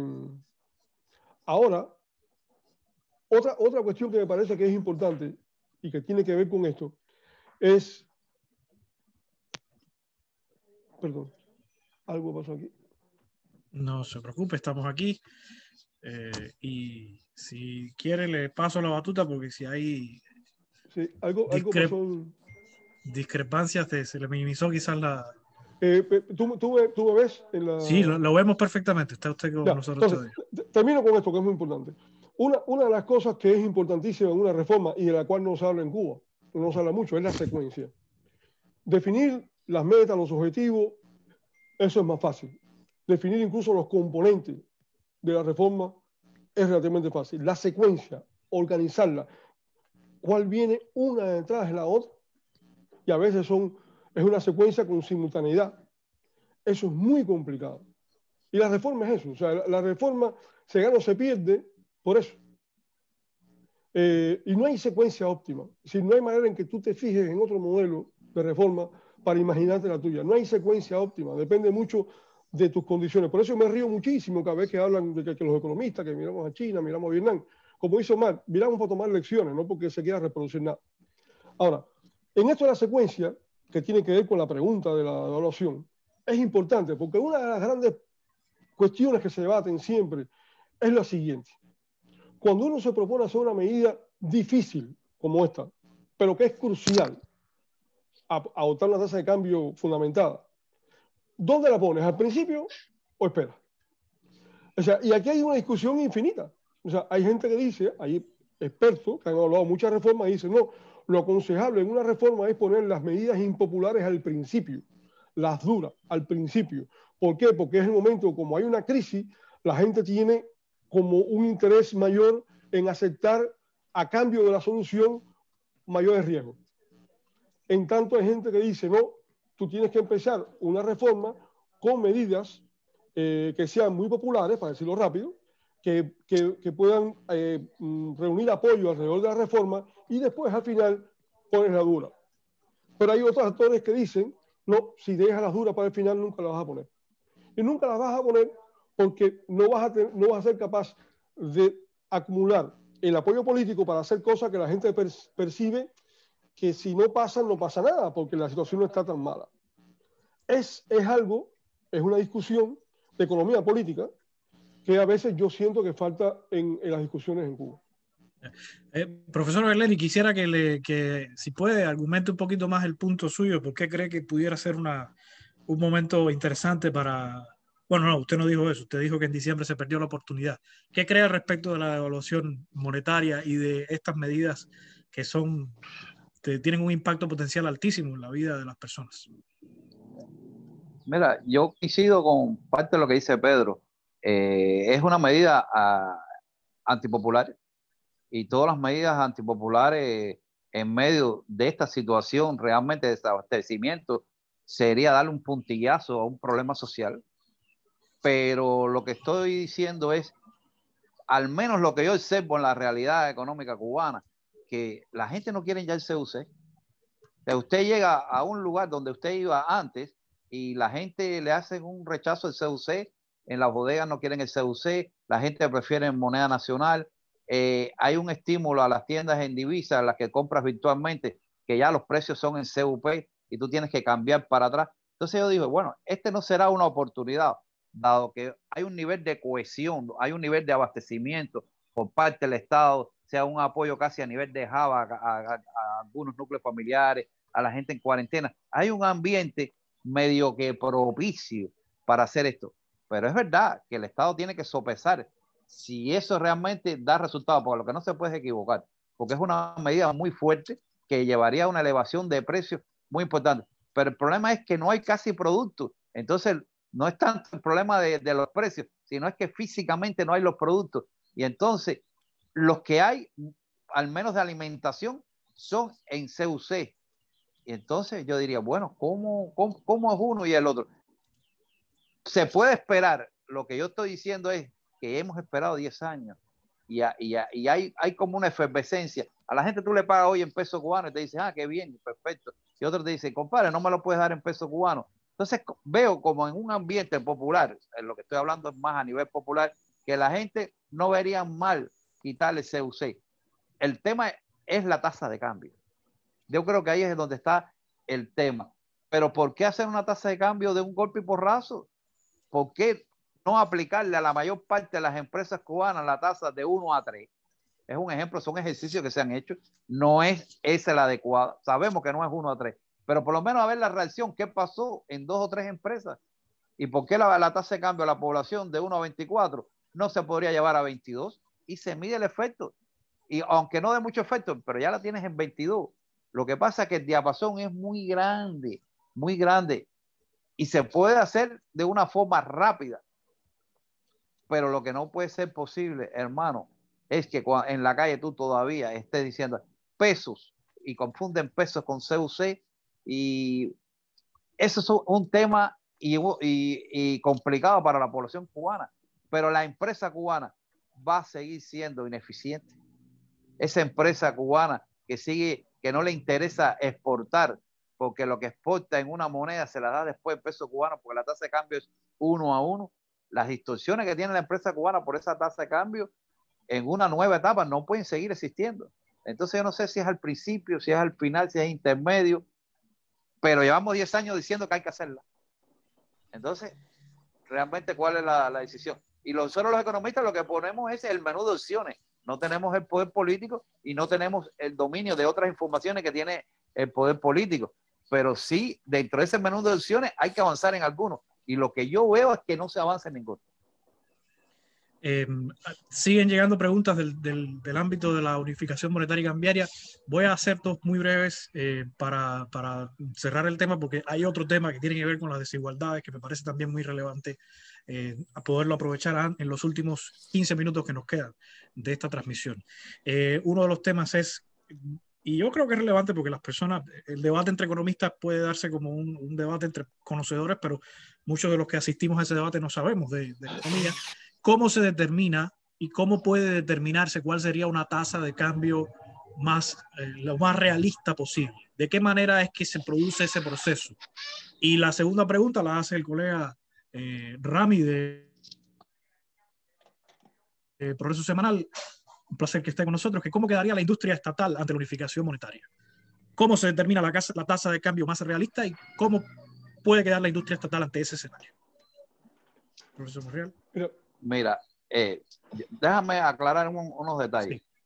ahora, otra, otra cuestión que me parece que es importante y que tiene que ver con esto es, perdón, Algo pasó aquí. No se preocupe, estamos aquí. Eh, y si quiere le paso la batuta porque si hay Sí, algo, algo discre pasó. En... discrepancias, de, se le minimizó quizás la... Eh, ¿tú, tú, me, ¿Tú me ves en la...? Sí, lo, lo vemos perfectamente. Está usted con Ya, nosotros entonces, todavía. termino con esto que es muy importante. Una, una de las cosas que es importantísima en una reforma y de la cual no se habla en Cuba, no se habla mucho, es la secuencia. Definir las metas, los objetivos, eso es más fácil. Definir incluso los componentes de la reforma es relativamente fácil. La secuencia, organizarla, cuál viene una detrás de la otra, y a veces son, es una secuencia con simultaneidad. Eso es muy complicado. Y la reforma es eso. O sea, la, la reforma se gana o se pierde por eso. Eh, y no hay secuencia óptima. Si no hay manera en que tú te fijes en otro modelo de reforma para imaginarte la tuya. No hay secuencia óptima. Depende mucho de tus condiciones. Por eso me río muchísimo cada vez que hablan de que, que los economistas, que miramos a China, miramos a Vietnam. Como dice Omar, miramos para tomar lecciones, no porque se quiera reproducir nada. Ahora, en esto de la secuencia, que tiene que ver con la pregunta de la evaluación, es importante porque una de las grandes cuestiones que se debaten siempre es la siguiente. Cuando uno se propone hacer una medida difícil como esta, pero que es crucial, a, a adoptar una tasa de cambio fundamentada, ¿dónde la pones? ¿Al principio o esperas? O sea, y aquí hay una discusión infinita. O sea, hay gente que dice, hay expertos que han evaluado muchas reformas y dicen, no, lo aconsejable en una reforma es poner las medidas impopulares al principio, las duras al principio. ¿Por qué? Porque es el momento, como hay una crisis, la gente tiene como un interés mayor en aceptar a cambio de la solución mayores riesgos. En tanto hay gente que dice, no, tú tienes que empezar una reforma con medidas eh, que sean muy populares, para decirlo rápido, que, que, que puedan eh, reunir apoyo alrededor de la reforma y después al final pones la dura. Pero hay otros actores que dicen, no, si dejas las duras para el final nunca las vas a poner. Y nunca las vas a poner porque no vas a, tener, no vas a ser capaz de acumular el apoyo político para hacer cosas que la gente per, percibe que si no pasan, no pasa nada, porque la situación no está tan mala. Es, es algo, es una discusión de economía política que a veces yo siento que falta en, en las discusiones en Cuba. Eh, profesor Berleni, quisiera que, le, que si puede argumente un poquito más el punto suyo, ¿por qué cree que pudiera ser una, un momento interesante para... Bueno, no, usted no dijo eso, usted dijo que en diciembre se perdió la oportunidad. ¿Qué cree al respecto de la devaluación monetaria y de estas medidas que son, que tienen un impacto potencial altísimo en la vida de las personas? Mira, yo coincido con parte de lo que dice Pedro. Eh, es una medida uh, antipopular, y todas las medidas antipopulares en medio de esta situación realmente de desabastecimiento sería darle un puntillazo a un problema social. Pero lo que estoy diciendo es, al menos lo que yo observo en la realidad económica cubana, que la gente no quiere ya el C U C. Usted llega a un lugar donde usted iba antes y la gente le hace un rechazo al C U C, en las bodegas no quieren el C U C, la gente prefiere moneda nacional, eh, hay un estímulo a las tiendas en divisas, las que compras virtualmente, que ya los precios son en C U P y tú tienes que cambiar para atrás. Entonces yo digo, bueno, este no será una oportunidad, dado que hay un nivel de cohesión, hay un nivel de abastecimiento por parte del Estado, sea un apoyo casi a nivel de Java a, a, a, a algunos núcleos familiares, a la gente en cuarentena. Hay un ambiente medio que propicio para hacer esto. Pero es verdad que el Estado tiene que sopesar si eso realmente da resultado, porque lo que no se puede equivocar, porque es una medida muy fuerte que llevaría a una elevación de precios muy importante. Pero el problema es que no hay casi productos. Entonces, no es tanto el problema de, de los precios, sino es que físicamente no hay los productos. Y entonces, los que hay, al menos de alimentación, son en C U C. Y entonces yo diría, bueno, ¿cómo, cómo, cómo es uno y el otro? Se puede esperar, lo que yo estoy diciendo es que hemos esperado diez años y, a, y, a, y hay, hay como una efervescencia. A la gente tú le pagas hoy en peso cubano y te dice, ah, qué bien, perfecto. Y otros te dicen, compadre, no me lo puedes dar en peso cubano. Entonces veo como en un ambiente popular, en lo que estoy hablando es más a nivel popular, que la gente no vería mal quitarle C U C. El tema es la tasa de cambio. Yo creo que ahí es donde está el tema. Pero ¿por qué hacer una tasa de cambio de un golpe y porrazo? ¿por qué no aplicarle a la mayor parte de las empresas cubanas la tasa de uno a tres? Es un ejemplo, son ejercicios que se han hecho, no es esa la adecuada, sabemos que no es uno a tres, pero por lo menos a ver la reacción, qué pasó en dos o tres empresas y por qué la, la tasa de cambio de la población de uno a veinticuatro no se podría llevar a veintidós y se mide el efecto. Y aunque no de mucho efecto, pero ya la tienes en veintidós. Lo que pasa es que el diapasón es muy grande, muy grande, y se puede hacer de una forma rápida. Pero lo que no puede ser posible, hermano, es que en la calle tú todavía estés diciendo pesos y confunden pesos con C U C, y eso es un tema y, y, y complicado para la población cubana, pero la empresa cubana va a seguir siendo ineficiente. Esa empresa cubana que sigue, que no le interesa exportar, porque lo que exporta en una moneda se la da después en peso cubano, porque la tasa de cambio es uno a uno. Las distorsiones que tiene la empresa cubana por esa tasa de cambio en una nueva etapa no pueden seguir existiendo. Entonces yo no sé si es al principio, si es al final, si es intermedio, pero llevamos diez años diciendo que hay que hacerla. Entonces, realmente, ¿cuál es la, la decisión? Y nosotros los economistas lo que ponemos es el menú de opciones. No tenemos el poder político y no tenemos el dominio de otras informaciones que tiene el poder político. Pero sí, dentro de ese menú de opciones hay que avanzar en algunos. Y lo que yo veo es que no se avanza en ninguno. Eh, siguen llegando preguntas del, del, del ámbito de la unificación monetaria y cambiaria. Voy a hacer dos muy breves eh, para, para cerrar el tema, porque hay otro tema que tiene que ver con las desigualdades que me parece también muy relevante eh, a poderlo aprovechar en los últimos quince minutos que nos quedan de esta transmisión. Eh, uno de los temas es, y yo creo que es relevante porque las personas, el debate entre economistas puede darse como un, un debate entre conocedores, pero muchos de los que asistimos a ese debate no sabemos de, de economía. ¿Cómo se determina y cómo puede determinarse cuál sería una tasa de cambio más, eh, lo más realista posible? ¿De qué manera es que se produce ese proceso? Y la segunda pregunta la hace el colega eh, Rami de eh, Progreso Semanal. Un placer que esté con nosotros. Que ¿Cómo quedaría la industria estatal ante la unificación monetaria? ¿Cómo se determina la, casa, la tasa de cambio más realista y cómo puede quedar la industria estatal ante ese escenario? Profesor Monreal. Mira, Mira, eh, déjame aclarar un, unos detalles. Sí.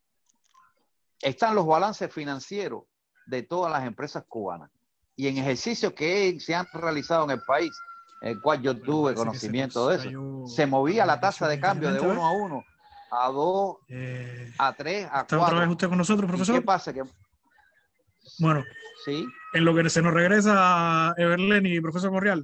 Están los balances financieros de todas las empresas cubanas y en ejercicios que se han realizado en el país, en el cual yo bueno, tuve conocimiento de eso, se movía la tasa de cambio de uno a uno, a dos, eh, a tres, a cuatro. ¿Está otra vez usted con nosotros, profesor? ¿Y qué pasa? Que... Bueno, sí. En lo que se nos regresa Everlen y profesor Monreal.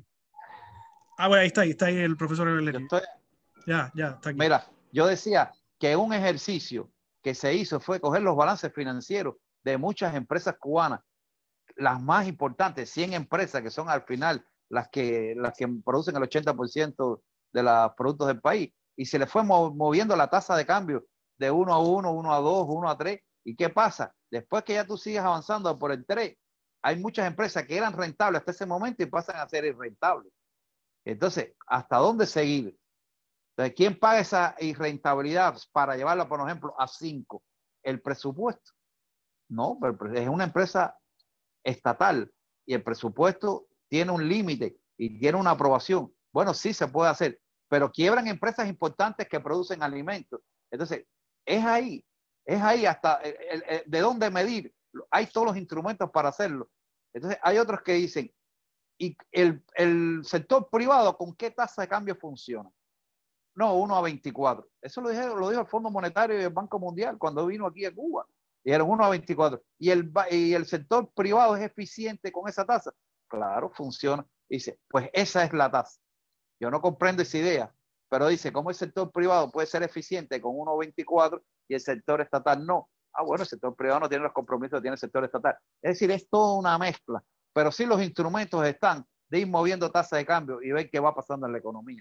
Ah, bueno, ahí está, ahí está ahí el profesor Everlen. Estoy... Ya, ya, está aquí. Mira, yo decía que un ejercicio que se hizo fue coger los balances financieros de muchas empresas cubanas, las más importantes, cien empresas que son al final las que, las que producen el ochenta por ciento de los productos del país, y se le fue moviendo la tasa de cambio de uno a uno, uno a dos, uno a tres. ¿Y qué pasa? Después que ya tú sigues avanzando por el tres, hay muchas empresas que eran rentables hasta ese momento y pasan a ser irrentables. Entonces, ¿hasta dónde seguir? Entonces, ¿quién paga esa irrentabilidad para llevarla, por ejemplo, a cinco? El presupuesto. No, pero es una empresa estatal y el presupuesto tiene un límite y tiene una aprobación. Bueno, sí se puede hacer, pero quiebran empresas importantes que producen alimentos. Entonces, es ahí, es ahí hasta el, el, el, de dónde medir. Hay todos los instrumentos para hacerlo. Entonces, hay otros que dicen, ¿y el, el sector privado con qué tasa de cambio funciona? No, uno a veinticuatro. Eso lo, dije, lo dijo el Fondo Monetario y el Banco Mundial cuando vino aquí a Cuba. Y eran uno a veinticuatro. ¿Y el, y el sector privado es eficiente con esa tasa? Claro, funciona. Dice, pues esa es la tasa. Yo no comprendo esa idea, pero dice, ¿cómo el sector privado puede ser eficiente con uno a veinticuatro y el sector estatal no? Ah, bueno, el sector privado no tiene los compromisos que tiene el sector estatal. Es decir, es toda una mezcla. Pero sí los instrumentos están de ir moviendo tasa de cambio y ver qué va pasando en la economía.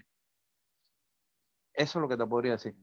Eso es lo que te podría decir.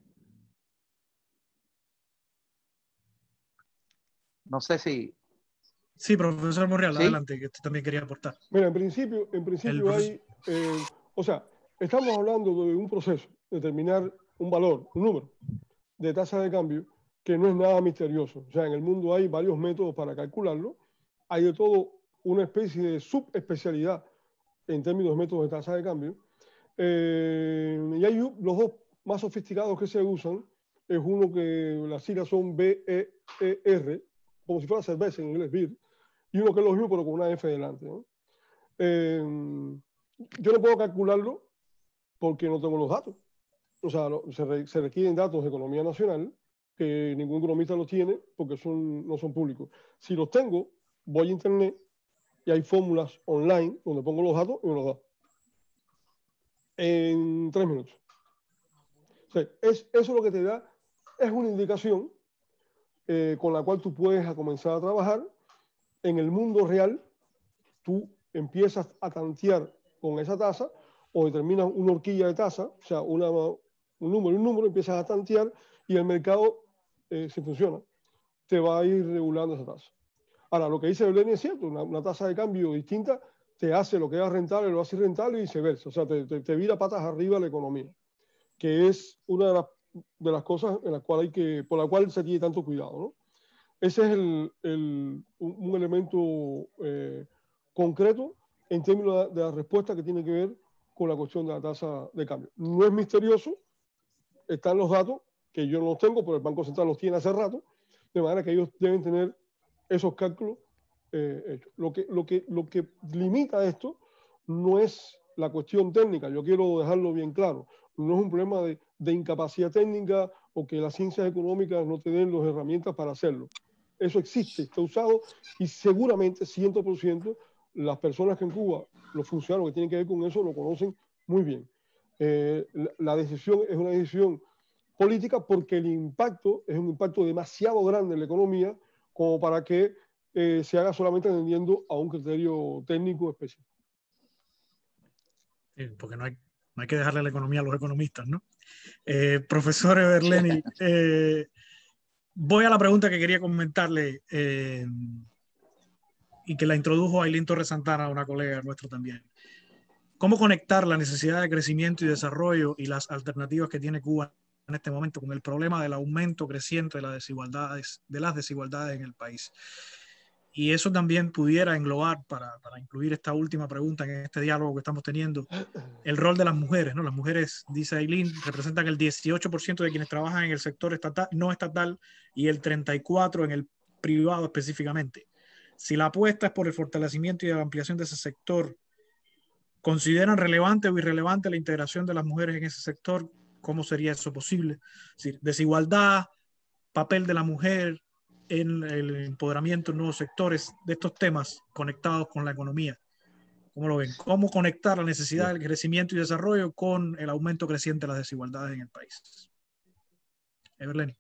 No sé si... Sí, profesor Monreal, ¿sí? Adelante, que usted también quería aportar. Mira, en principio, en principio hay... Eh, o sea, estamos hablando de un proceso, determinar un valor, un número de tasa de cambio que no es nada misterioso. O sea, en el mundo hay varios métodos para calcularlo. Hay de todo una especie de subespecialidad en términos de métodos de tasa de cambio. Eh, y hay los dos más sofisticados que se usan, es uno que las siglas son B E E R, como si fuera cerveza en inglés, beer, y uno que es lo mismo pero con una F delante, ¿no? Eh, yo no puedo calcularlo porque no tengo los datos. O sea, no, se, re, se requieren datos de economía nacional que ningún economista los tiene porque son, no son públicos. Si los tengo, voy a internet y hay fórmulas online donde pongo los datos y me los da. En tres minutos. O sea, es, eso lo que te da es una indicación eh, con la cual tú puedes a comenzar a trabajar. En el mundo real, tú empiezas a tantear con esa tasa o determinas una horquilla de tasa, o sea, una, un número, un número, empiezas a tantear y el mercado, eh, si funciona, te va a ir regulando esa tasa. Ahora, lo que dice Belén es cierto, una, una tasa de cambio distinta te hace lo que es rentable, lo hace rentable y viceversa. O sea, te, te, te vira patas arriba la economía, que es una de las, de las cosas en las cuales hay que, por la cual se tiene tanto cuidado, ¿no? Ese es el, el, un, un elemento eh, concreto en términos de, de la respuesta que tiene que ver con la cuestión de la tasa de cambio. No es misterioso, están los datos, que yo no los tengo, pero el Banco Central los tiene hace rato, de manera que ellos deben tener esos cálculos eh, hechos. Lo que, lo, que, lo que limita esto no es la cuestión técnica, yo quiero dejarlo bien claro, no es un problema de, de incapacidad técnica o que las ciencias económicas no te den las herramientas para hacerlo. Eso existe, está usado y seguramente cien por ciento las personas que en Cuba, los funcionarios que tienen que ver con eso, lo conocen muy bien. Eh, la, la decisión es una decisión política porque el impacto es un impacto demasiado grande en la economía como para que eh, se haga solamente atendiendo a un criterio técnico específico. Sí, porque no hay, no hay que dejarle la economía a los economistas, ¿no? Eh, profesor Everleni, eh, voy a la pregunta que quería comentarle eh, y que la introdujo Ailín Torres Santana, una colega nuestra también. ¿Cómo conectar la necesidad de crecimiento y desarrollo y las alternativas que tiene Cuba en este momento con el problema del aumento creciente de las desigualdades, de las desigualdades en el país? Y eso también pudiera englobar, para, para incluir esta última pregunta en este diálogo que estamos teniendo, el rol de las mujeres, ¿no? Las mujeres, dice Ailín, representan el dieciocho por ciento de quienes trabajan en el sector estatal, no estatal y el treinta y cuatro por ciento en el privado específicamente. Si la apuesta es por el fortalecimiento y la ampliación de ese sector, ¿consideran relevante o irrelevante la integración de las mujeres en ese sector? ¿Cómo sería eso posible? Es decir, desigualdad, papel de la mujer en el empoderamiento en nuevos sectores, de estos temas conectados con la economía. ¿Cómo lo ven? ¿Cómo conectar la necesidad del crecimiento y desarrollo con el aumento creciente de las desigualdades en el país? Everleni.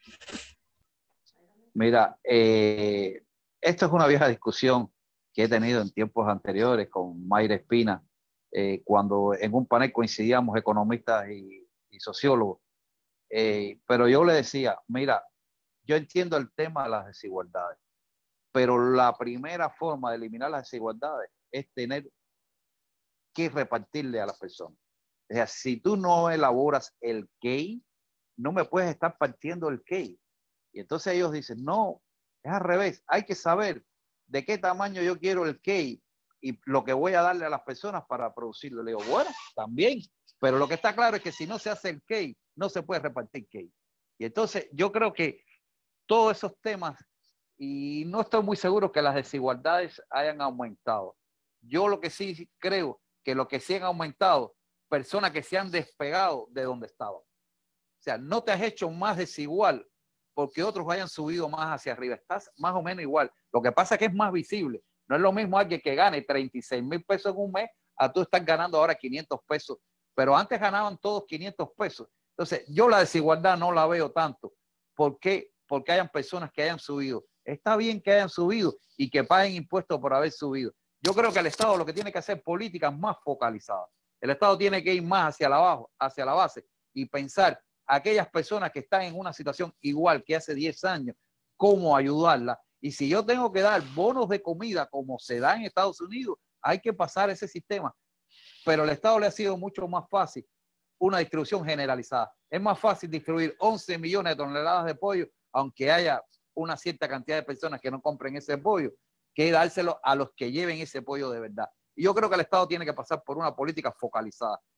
Mira, eh, esto es una vieja discusión que he tenido en tiempos anteriores con Mayra Espina, eh, cuando en un panel coincidíamos economistas y, y sociólogos. Eh, pero yo le decía, mira, yo entiendo el tema de las desigualdades, pero la primera forma de eliminar las desigualdades es tener que repartirle a las personas. O sea, si tú no elaboras el qué, no me puedes estar partiendo el qué. Y entonces ellos dicen, no, es al revés, hay que saber de qué tamaño yo quiero el qué y lo que voy a darle a las personas para producirlo. Le digo, bueno, también, pero lo que está claro es que si no se hace el qué, no se puede repartir qué. Y entonces yo creo que todos esos temas, y no estoy muy seguro que las desigualdades hayan aumentado. Yo lo que sí creo que lo que sí han aumentado, personas que se han despegado de donde estaban. O sea, no te has hecho más desigual porque otros hayan subido más hacia arriba. Estás más o menos igual. Lo que pasa es que es más visible. No es lo mismo alguien que gane treinta y seis mil pesos en un mes a tú estás ganando ahora quinientos pesos. Pero antes ganaban todos quinientos pesos. Entonces, yo la desigualdad no la veo tanto. ¿Por qué? Porque hayan personas que hayan subido. Está bien que hayan subido y que paguen impuestos por haber subido. Yo creo que el Estado lo que tiene que hacer políticas más focalizadas. El Estado tiene que ir más hacia la, abajo, hacia la base y pensar a aquellas personas que están en una situación igual que hace diez años, cómo ayudarlas. Y si yo tengo que dar bonos de comida como se da en Estados Unidos, hay que pasar ese sistema. Pero al Estado le ha sido mucho más fácil una distribución generalizada. Es más fácil distribuir once millones de toneladas de pollo, aunque haya una cierta cantidad de personas que no compren ese pollo, que dárselo a los que lleven ese pollo de verdad. Y yo creo que el Estado tiene que pasar por una política focalizada.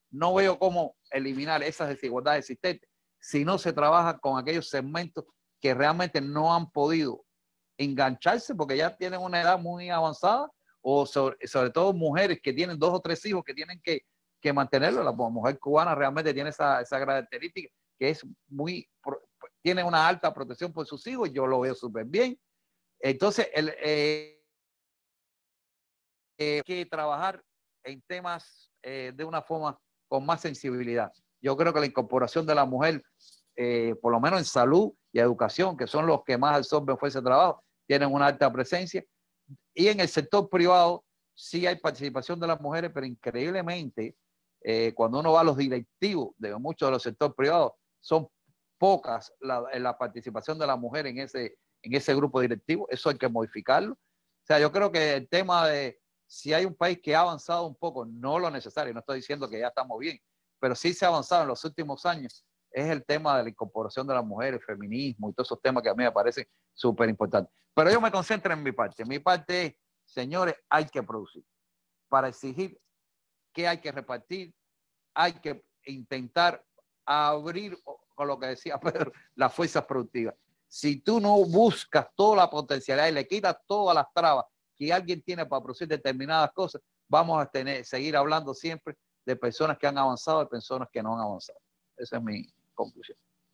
no veo cómo eliminar esas desigualdades existentes si no se trabaja con aquellos segmentos que realmente no han podido engancharse porque ya tienen una edad muy avanzada, o sobre, sobre todo mujeres que tienen dos o tres hijos que tienen que, que mantenerlo. La mujer cubana realmente tiene esa, esa característica que es muy, tiene una alta protección por sus hijos, yo lo veo súper bien. Entonces, el, eh, eh, hay que trabajar en temas eh, de una forma con más sensibilidad. Yo creo que la incorporación de la mujer, eh, por lo menos en salud y educación, que son los que más absorben fuerza de trabajo, tienen una alta presencia. Y en el sector privado sí hay participación de las mujeres, pero increíblemente, eh, cuando uno va a los directivos de muchos de los sectores privados, son pocas la, la participación de la mujer en ese, en ese grupo directivo. Eso hay que modificarlo. O sea, yo creo que el tema de si hay un país que ha avanzado un poco, no lo necesario, no estoy diciendo que ya estamos bien, pero sí se ha avanzado en los últimos años, es el tema de la incorporación de las mujeres, el feminismo y todos esos temas que a mí me parecen súper importantes. Pero yo me concentro en mi parte. Mi parte es, señores, hay que producir. Para exigir que hay que repartir, hay que intentar abrir, con lo que decía Pedro, las fuerzas productivas. Si tú no buscas toda la potencialidad y le quitas todas las trabas que alguien tiene para producir determinadas cosas, vamos a tener, seguir hablando siempre de personas que han avanzado y personas que no han avanzado. Esa es mi conclusión.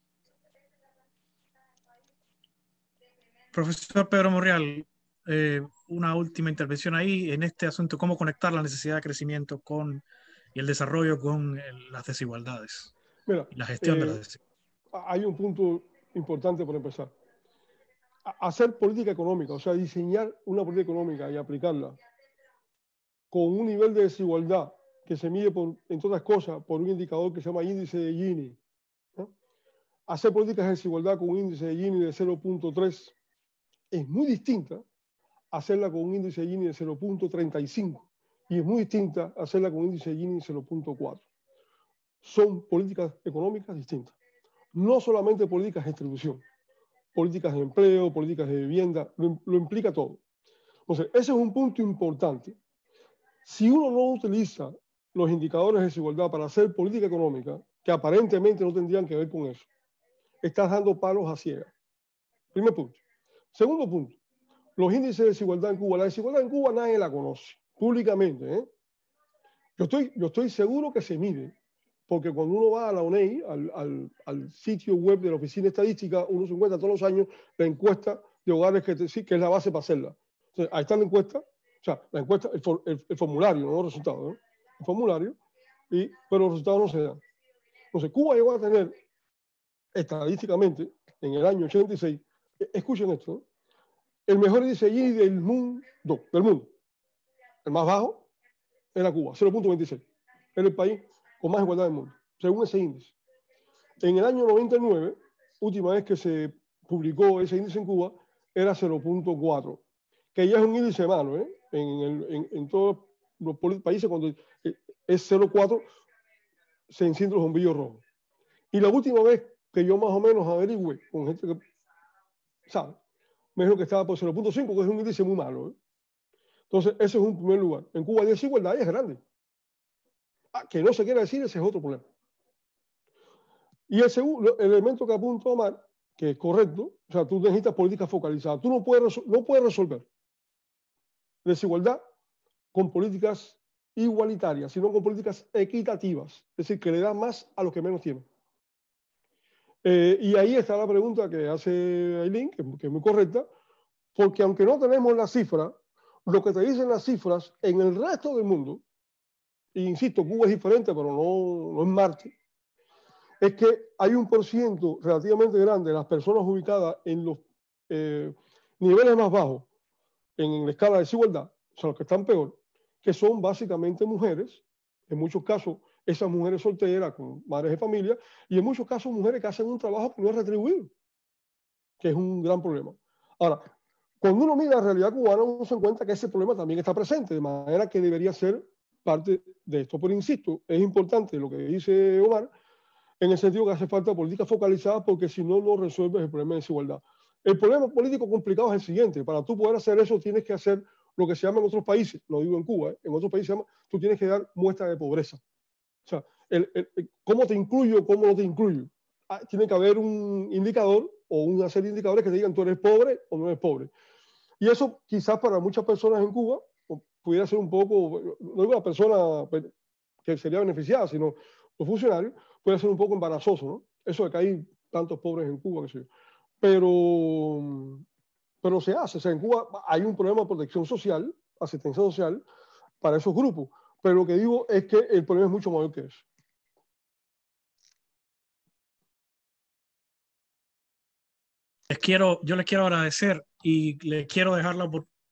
Profesor Pedro Monreal, eh, una última intervención ahí en este asunto, cómo conectar la necesidad de crecimiento con y el desarrollo con el, las desigualdades. Mira, y la gestión eh, de las desigualdades. Hay un punto importante por empezar. Hacer política económica, o sea, diseñar una política económica y aplicarla con un nivel de desigualdad que se mide, por, entre otras cosas, por un indicador que se llama índice de Gini. ¿No? Hacer políticas de desigualdad con un índice de Gini de cero punto tres es muy distinta a hacerla con un índice de Gini de cero punto treinta y cinco y es muy distinta a hacerla con un índice de Gini de cero punto cuatro. Son políticas económicas distintas. No solamente políticas de distribución, políticas de empleo, políticas de vivienda, lo, lo implica todo. Entonces, ese es un punto importante. Si uno no utiliza los indicadores de desigualdad para hacer política económica, que aparentemente no tendrían que ver con eso, estás dando palos a ciegas. Primer punto. Segundo punto, los índices de desigualdad en Cuba. La desigualdad en Cuba nadie la conoce públicamente. ¿eh? Yo, estoy, yo estoy seguro que se mide, porque cuando uno va a la U N E I, al, al, al sitio web de la Oficina Estadística, uno se encuentra todos los años la encuesta de hogares que, te, que es la base para hacerla. Entonces, ahí está la encuesta, o sea, la encuesta, el, for, el, el formulario, no los resultados, ¿no? El formulario, y, pero los resultados no se dan. Entonces, Cuba llegó a tener, estadísticamente, en el año ochenta y seis, escuchen esto, ¿no? El mejor índice Gini del mundo, del mundo. El más bajo era Cuba, cero punto veintiséis. Era el país con más igualdad del mundo, según ese índice. En el año noventa y nueve, última vez que se publicó ese índice en Cuba, era cero punto cuatro, que ya es un índice malo, ¿eh? En, el, en, en todos los países, cuando es cero punto cuatro, se encienden los bombillos rojos. Y la última vez que yo más o menos averigüe con gente que sabe, me dijo que estaba por cero punto cinco, que es un índice muy malo. ¿eh? Entonces, ese es un primer lugar. En Cuba la desigualdad es grande. Ah, que no se quiera decir, ese es otro problema. Y el segundo el elemento que apunta Omar, que es correcto, o sea, tú necesitas políticas focalizadas. Tú no puedes, no puedes resolver desigualdad con políticas igualitarias, sino con políticas equitativas, es decir, que le dan más a los que menos tienen. Eh, y ahí está la pregunta que hace Aileen, que, que es muy correcta, porque aunque no tenemos la cifra, lo que te dicen las cifras en el resto del mundo, e insisto, Cuba es diferente, pero no, no es Marte, es que hay un por ciento relativamente grande de las personas ubicadas en los eh, niveles más bajos en la escala de desigualdad, o sea, los que están peor, que son básicamente mujeres, en muchos casos esas mujeres solteras con madres de familia, y en muchos casos mujeres que hacen un trabajo que no es retribuido, que es un gran problema. Ahora, cuando uno mira la realidad cubana, uno se encuentra que ese problema también está presente, de manera que debería ser parte de esto. Pero insisto, es importante lo que dice Omar, en el sentido que hace falta políticas focalizadas, porque si no, no resuelves el problema de desigualdad. El problema político complicado es el siguiente: para tú poder hacer eso, tienes que hacer lo que se llama en otros países, lo digo en Cuba, ¿eh? En otros países se llama, tú tienes que dar muestra de pobreza. O sea, el, el, el, ¿cómo te incluyo, cómo no te incluyo? Ah, tiene que haber un indicador o una serie de indicadores que te digan tú eres pobre o no eres pobre. Y eso quizás para muchas personas en Cuba pudiera ser un poco, no digo la persona que sería beneficiada, sino los funcionarios, puede ser un poco embarazoso, ¿no? Eso de que hay tantos pobres en Cuba, que sé yo. Pero, pero se hace. O sea, en Cuba hay un problema de protección social, asistencia social, para esos grupos. Pero lo que digo es que el problema es mucho mayor que eso. Les quiero, yo les quiero agradecer y les quiero dejar la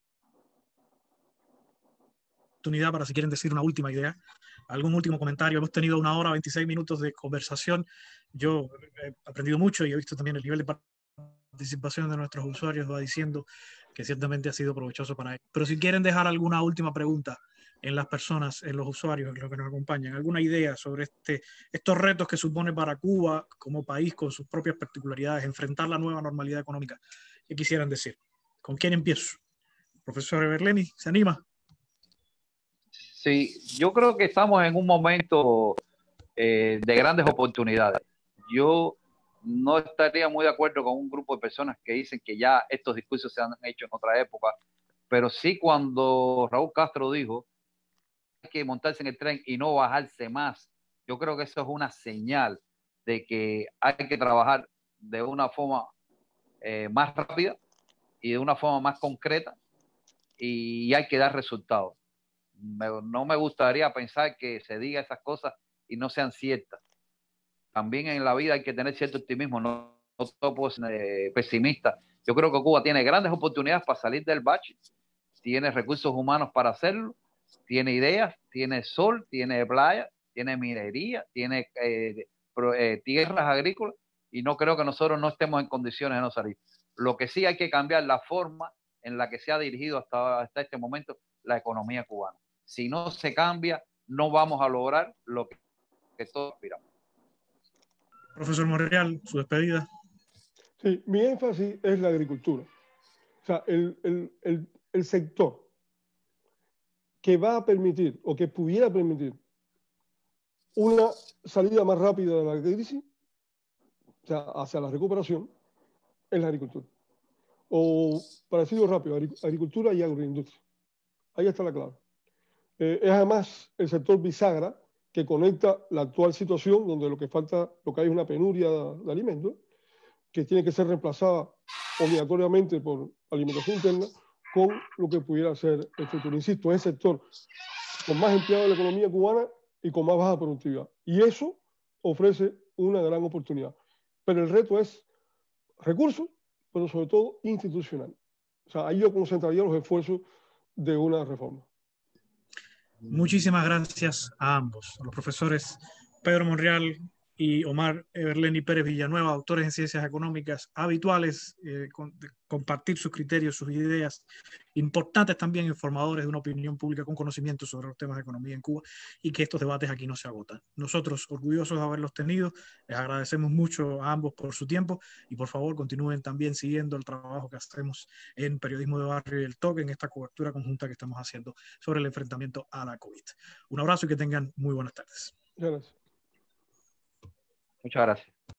oportunidad para si quieren decir una última idea, algún último comentario. Hemos tenido una hora, veintiséis minutos de conversación. Yo he aprendido mucho y he visto también el nivel de participación de nuestros usuarios, va diciendo que ciertamente ha sido provechoso para ellos. Pero si quieren dejar alguna última pregunta en las personas, en los usuarios, en los que nos acompañan, alguna idea sobre este, estos retos que supone para Cuba como país con sus propias particularidades, enfrentar la nueva normalidad económica, ¿qué quisieran decir? ¿Con quién empiezo? Profesor Everleni, ¿se anima? Sí, yo creo que estamos en un momento eh, de grandes oportunidades. Yo no estaría muy de acuerdo con un grupo de personas que dicen que ya estos discursos se han hecho en otra época, pero sí cuando Raúl Castro dijo hay que montarse en el tren y no bajarse más, yo creo que eso es una señal de que hay que trabajar de una forma eh, más rápida y de una forma más concreta y hay que dar resultados. Me, no me gustaría pensar que se diga esas cosas y no sean ciertas. También en la vida hay que tener cierto optimismo, no, no todo puede ser eh, pesimista. Yo creo que Cuba tiene grandes oportunidades para salir del bache, tiene recursos humanos para hacerlo, tiene ideas, tiene sol, tiene playa, tiene minería, tiene eh, pro, eh, tierras agrícolas y no creo que nosotros no estemos en condiciones de no salir. Lo que sí hay que cambiar la forma en la que se ha dirigido hasta, hasta este momento la economía cubana. Si no se cambia, no vamos a lograr lo que, que todos aspiramos. Profesor Monreal, su despedida. Sí, mi énfasis es la agricultura. O sea, el, el, el, el sector que va a permitir o que pudiera permitir una salida más rápida de la crisis, o sea, hacia la recuperación, es la agricultura. O, para decirlo rápido, agricultura y agroindustria. Ahí está la clave. Eh, es además el sector bisagra que conecta la actual situación, donde lo que falta, lo que hay es una penuria de, de alimentos, que tiene que ser reemplazada obligatoriamente por alimentación interna, con lo que pudiera ser el futuro. Insisto, es el sector con más empleados de la economía cubana y con más baja productividad. Y eso ofrece una gran oportunidad. Pero el reto es recursos, pero sobre todo institucional. O sea, ahí yo concentraría los esfuerzos de una reforma. Muchísimas gracias a ambos, a los profesores Pedro Monreal y Omar Everleni Pérez Villanueva, autores en ciencias económicas habituales, eh, con, de compartir sus criterios, sus ideas, importantes también informadores de una opinión pública con conocimiento sobre los temas de economía en Cuba y que estos debates aquí no se agotan. Nosotros, orgullosos de haberlos tenido, les agradecemos mucho a ambos por su tiempo y por favor continúen también siguiendo el trabajo que hacemos en Periodismo de Barrio y El Toque, en esta cobertura conjunta que estamos haciendo sobre el enfrentamiento a la COVID. Un abrazo y que tengan muy buenas tardes. Muchas gracias. Muchas gracias.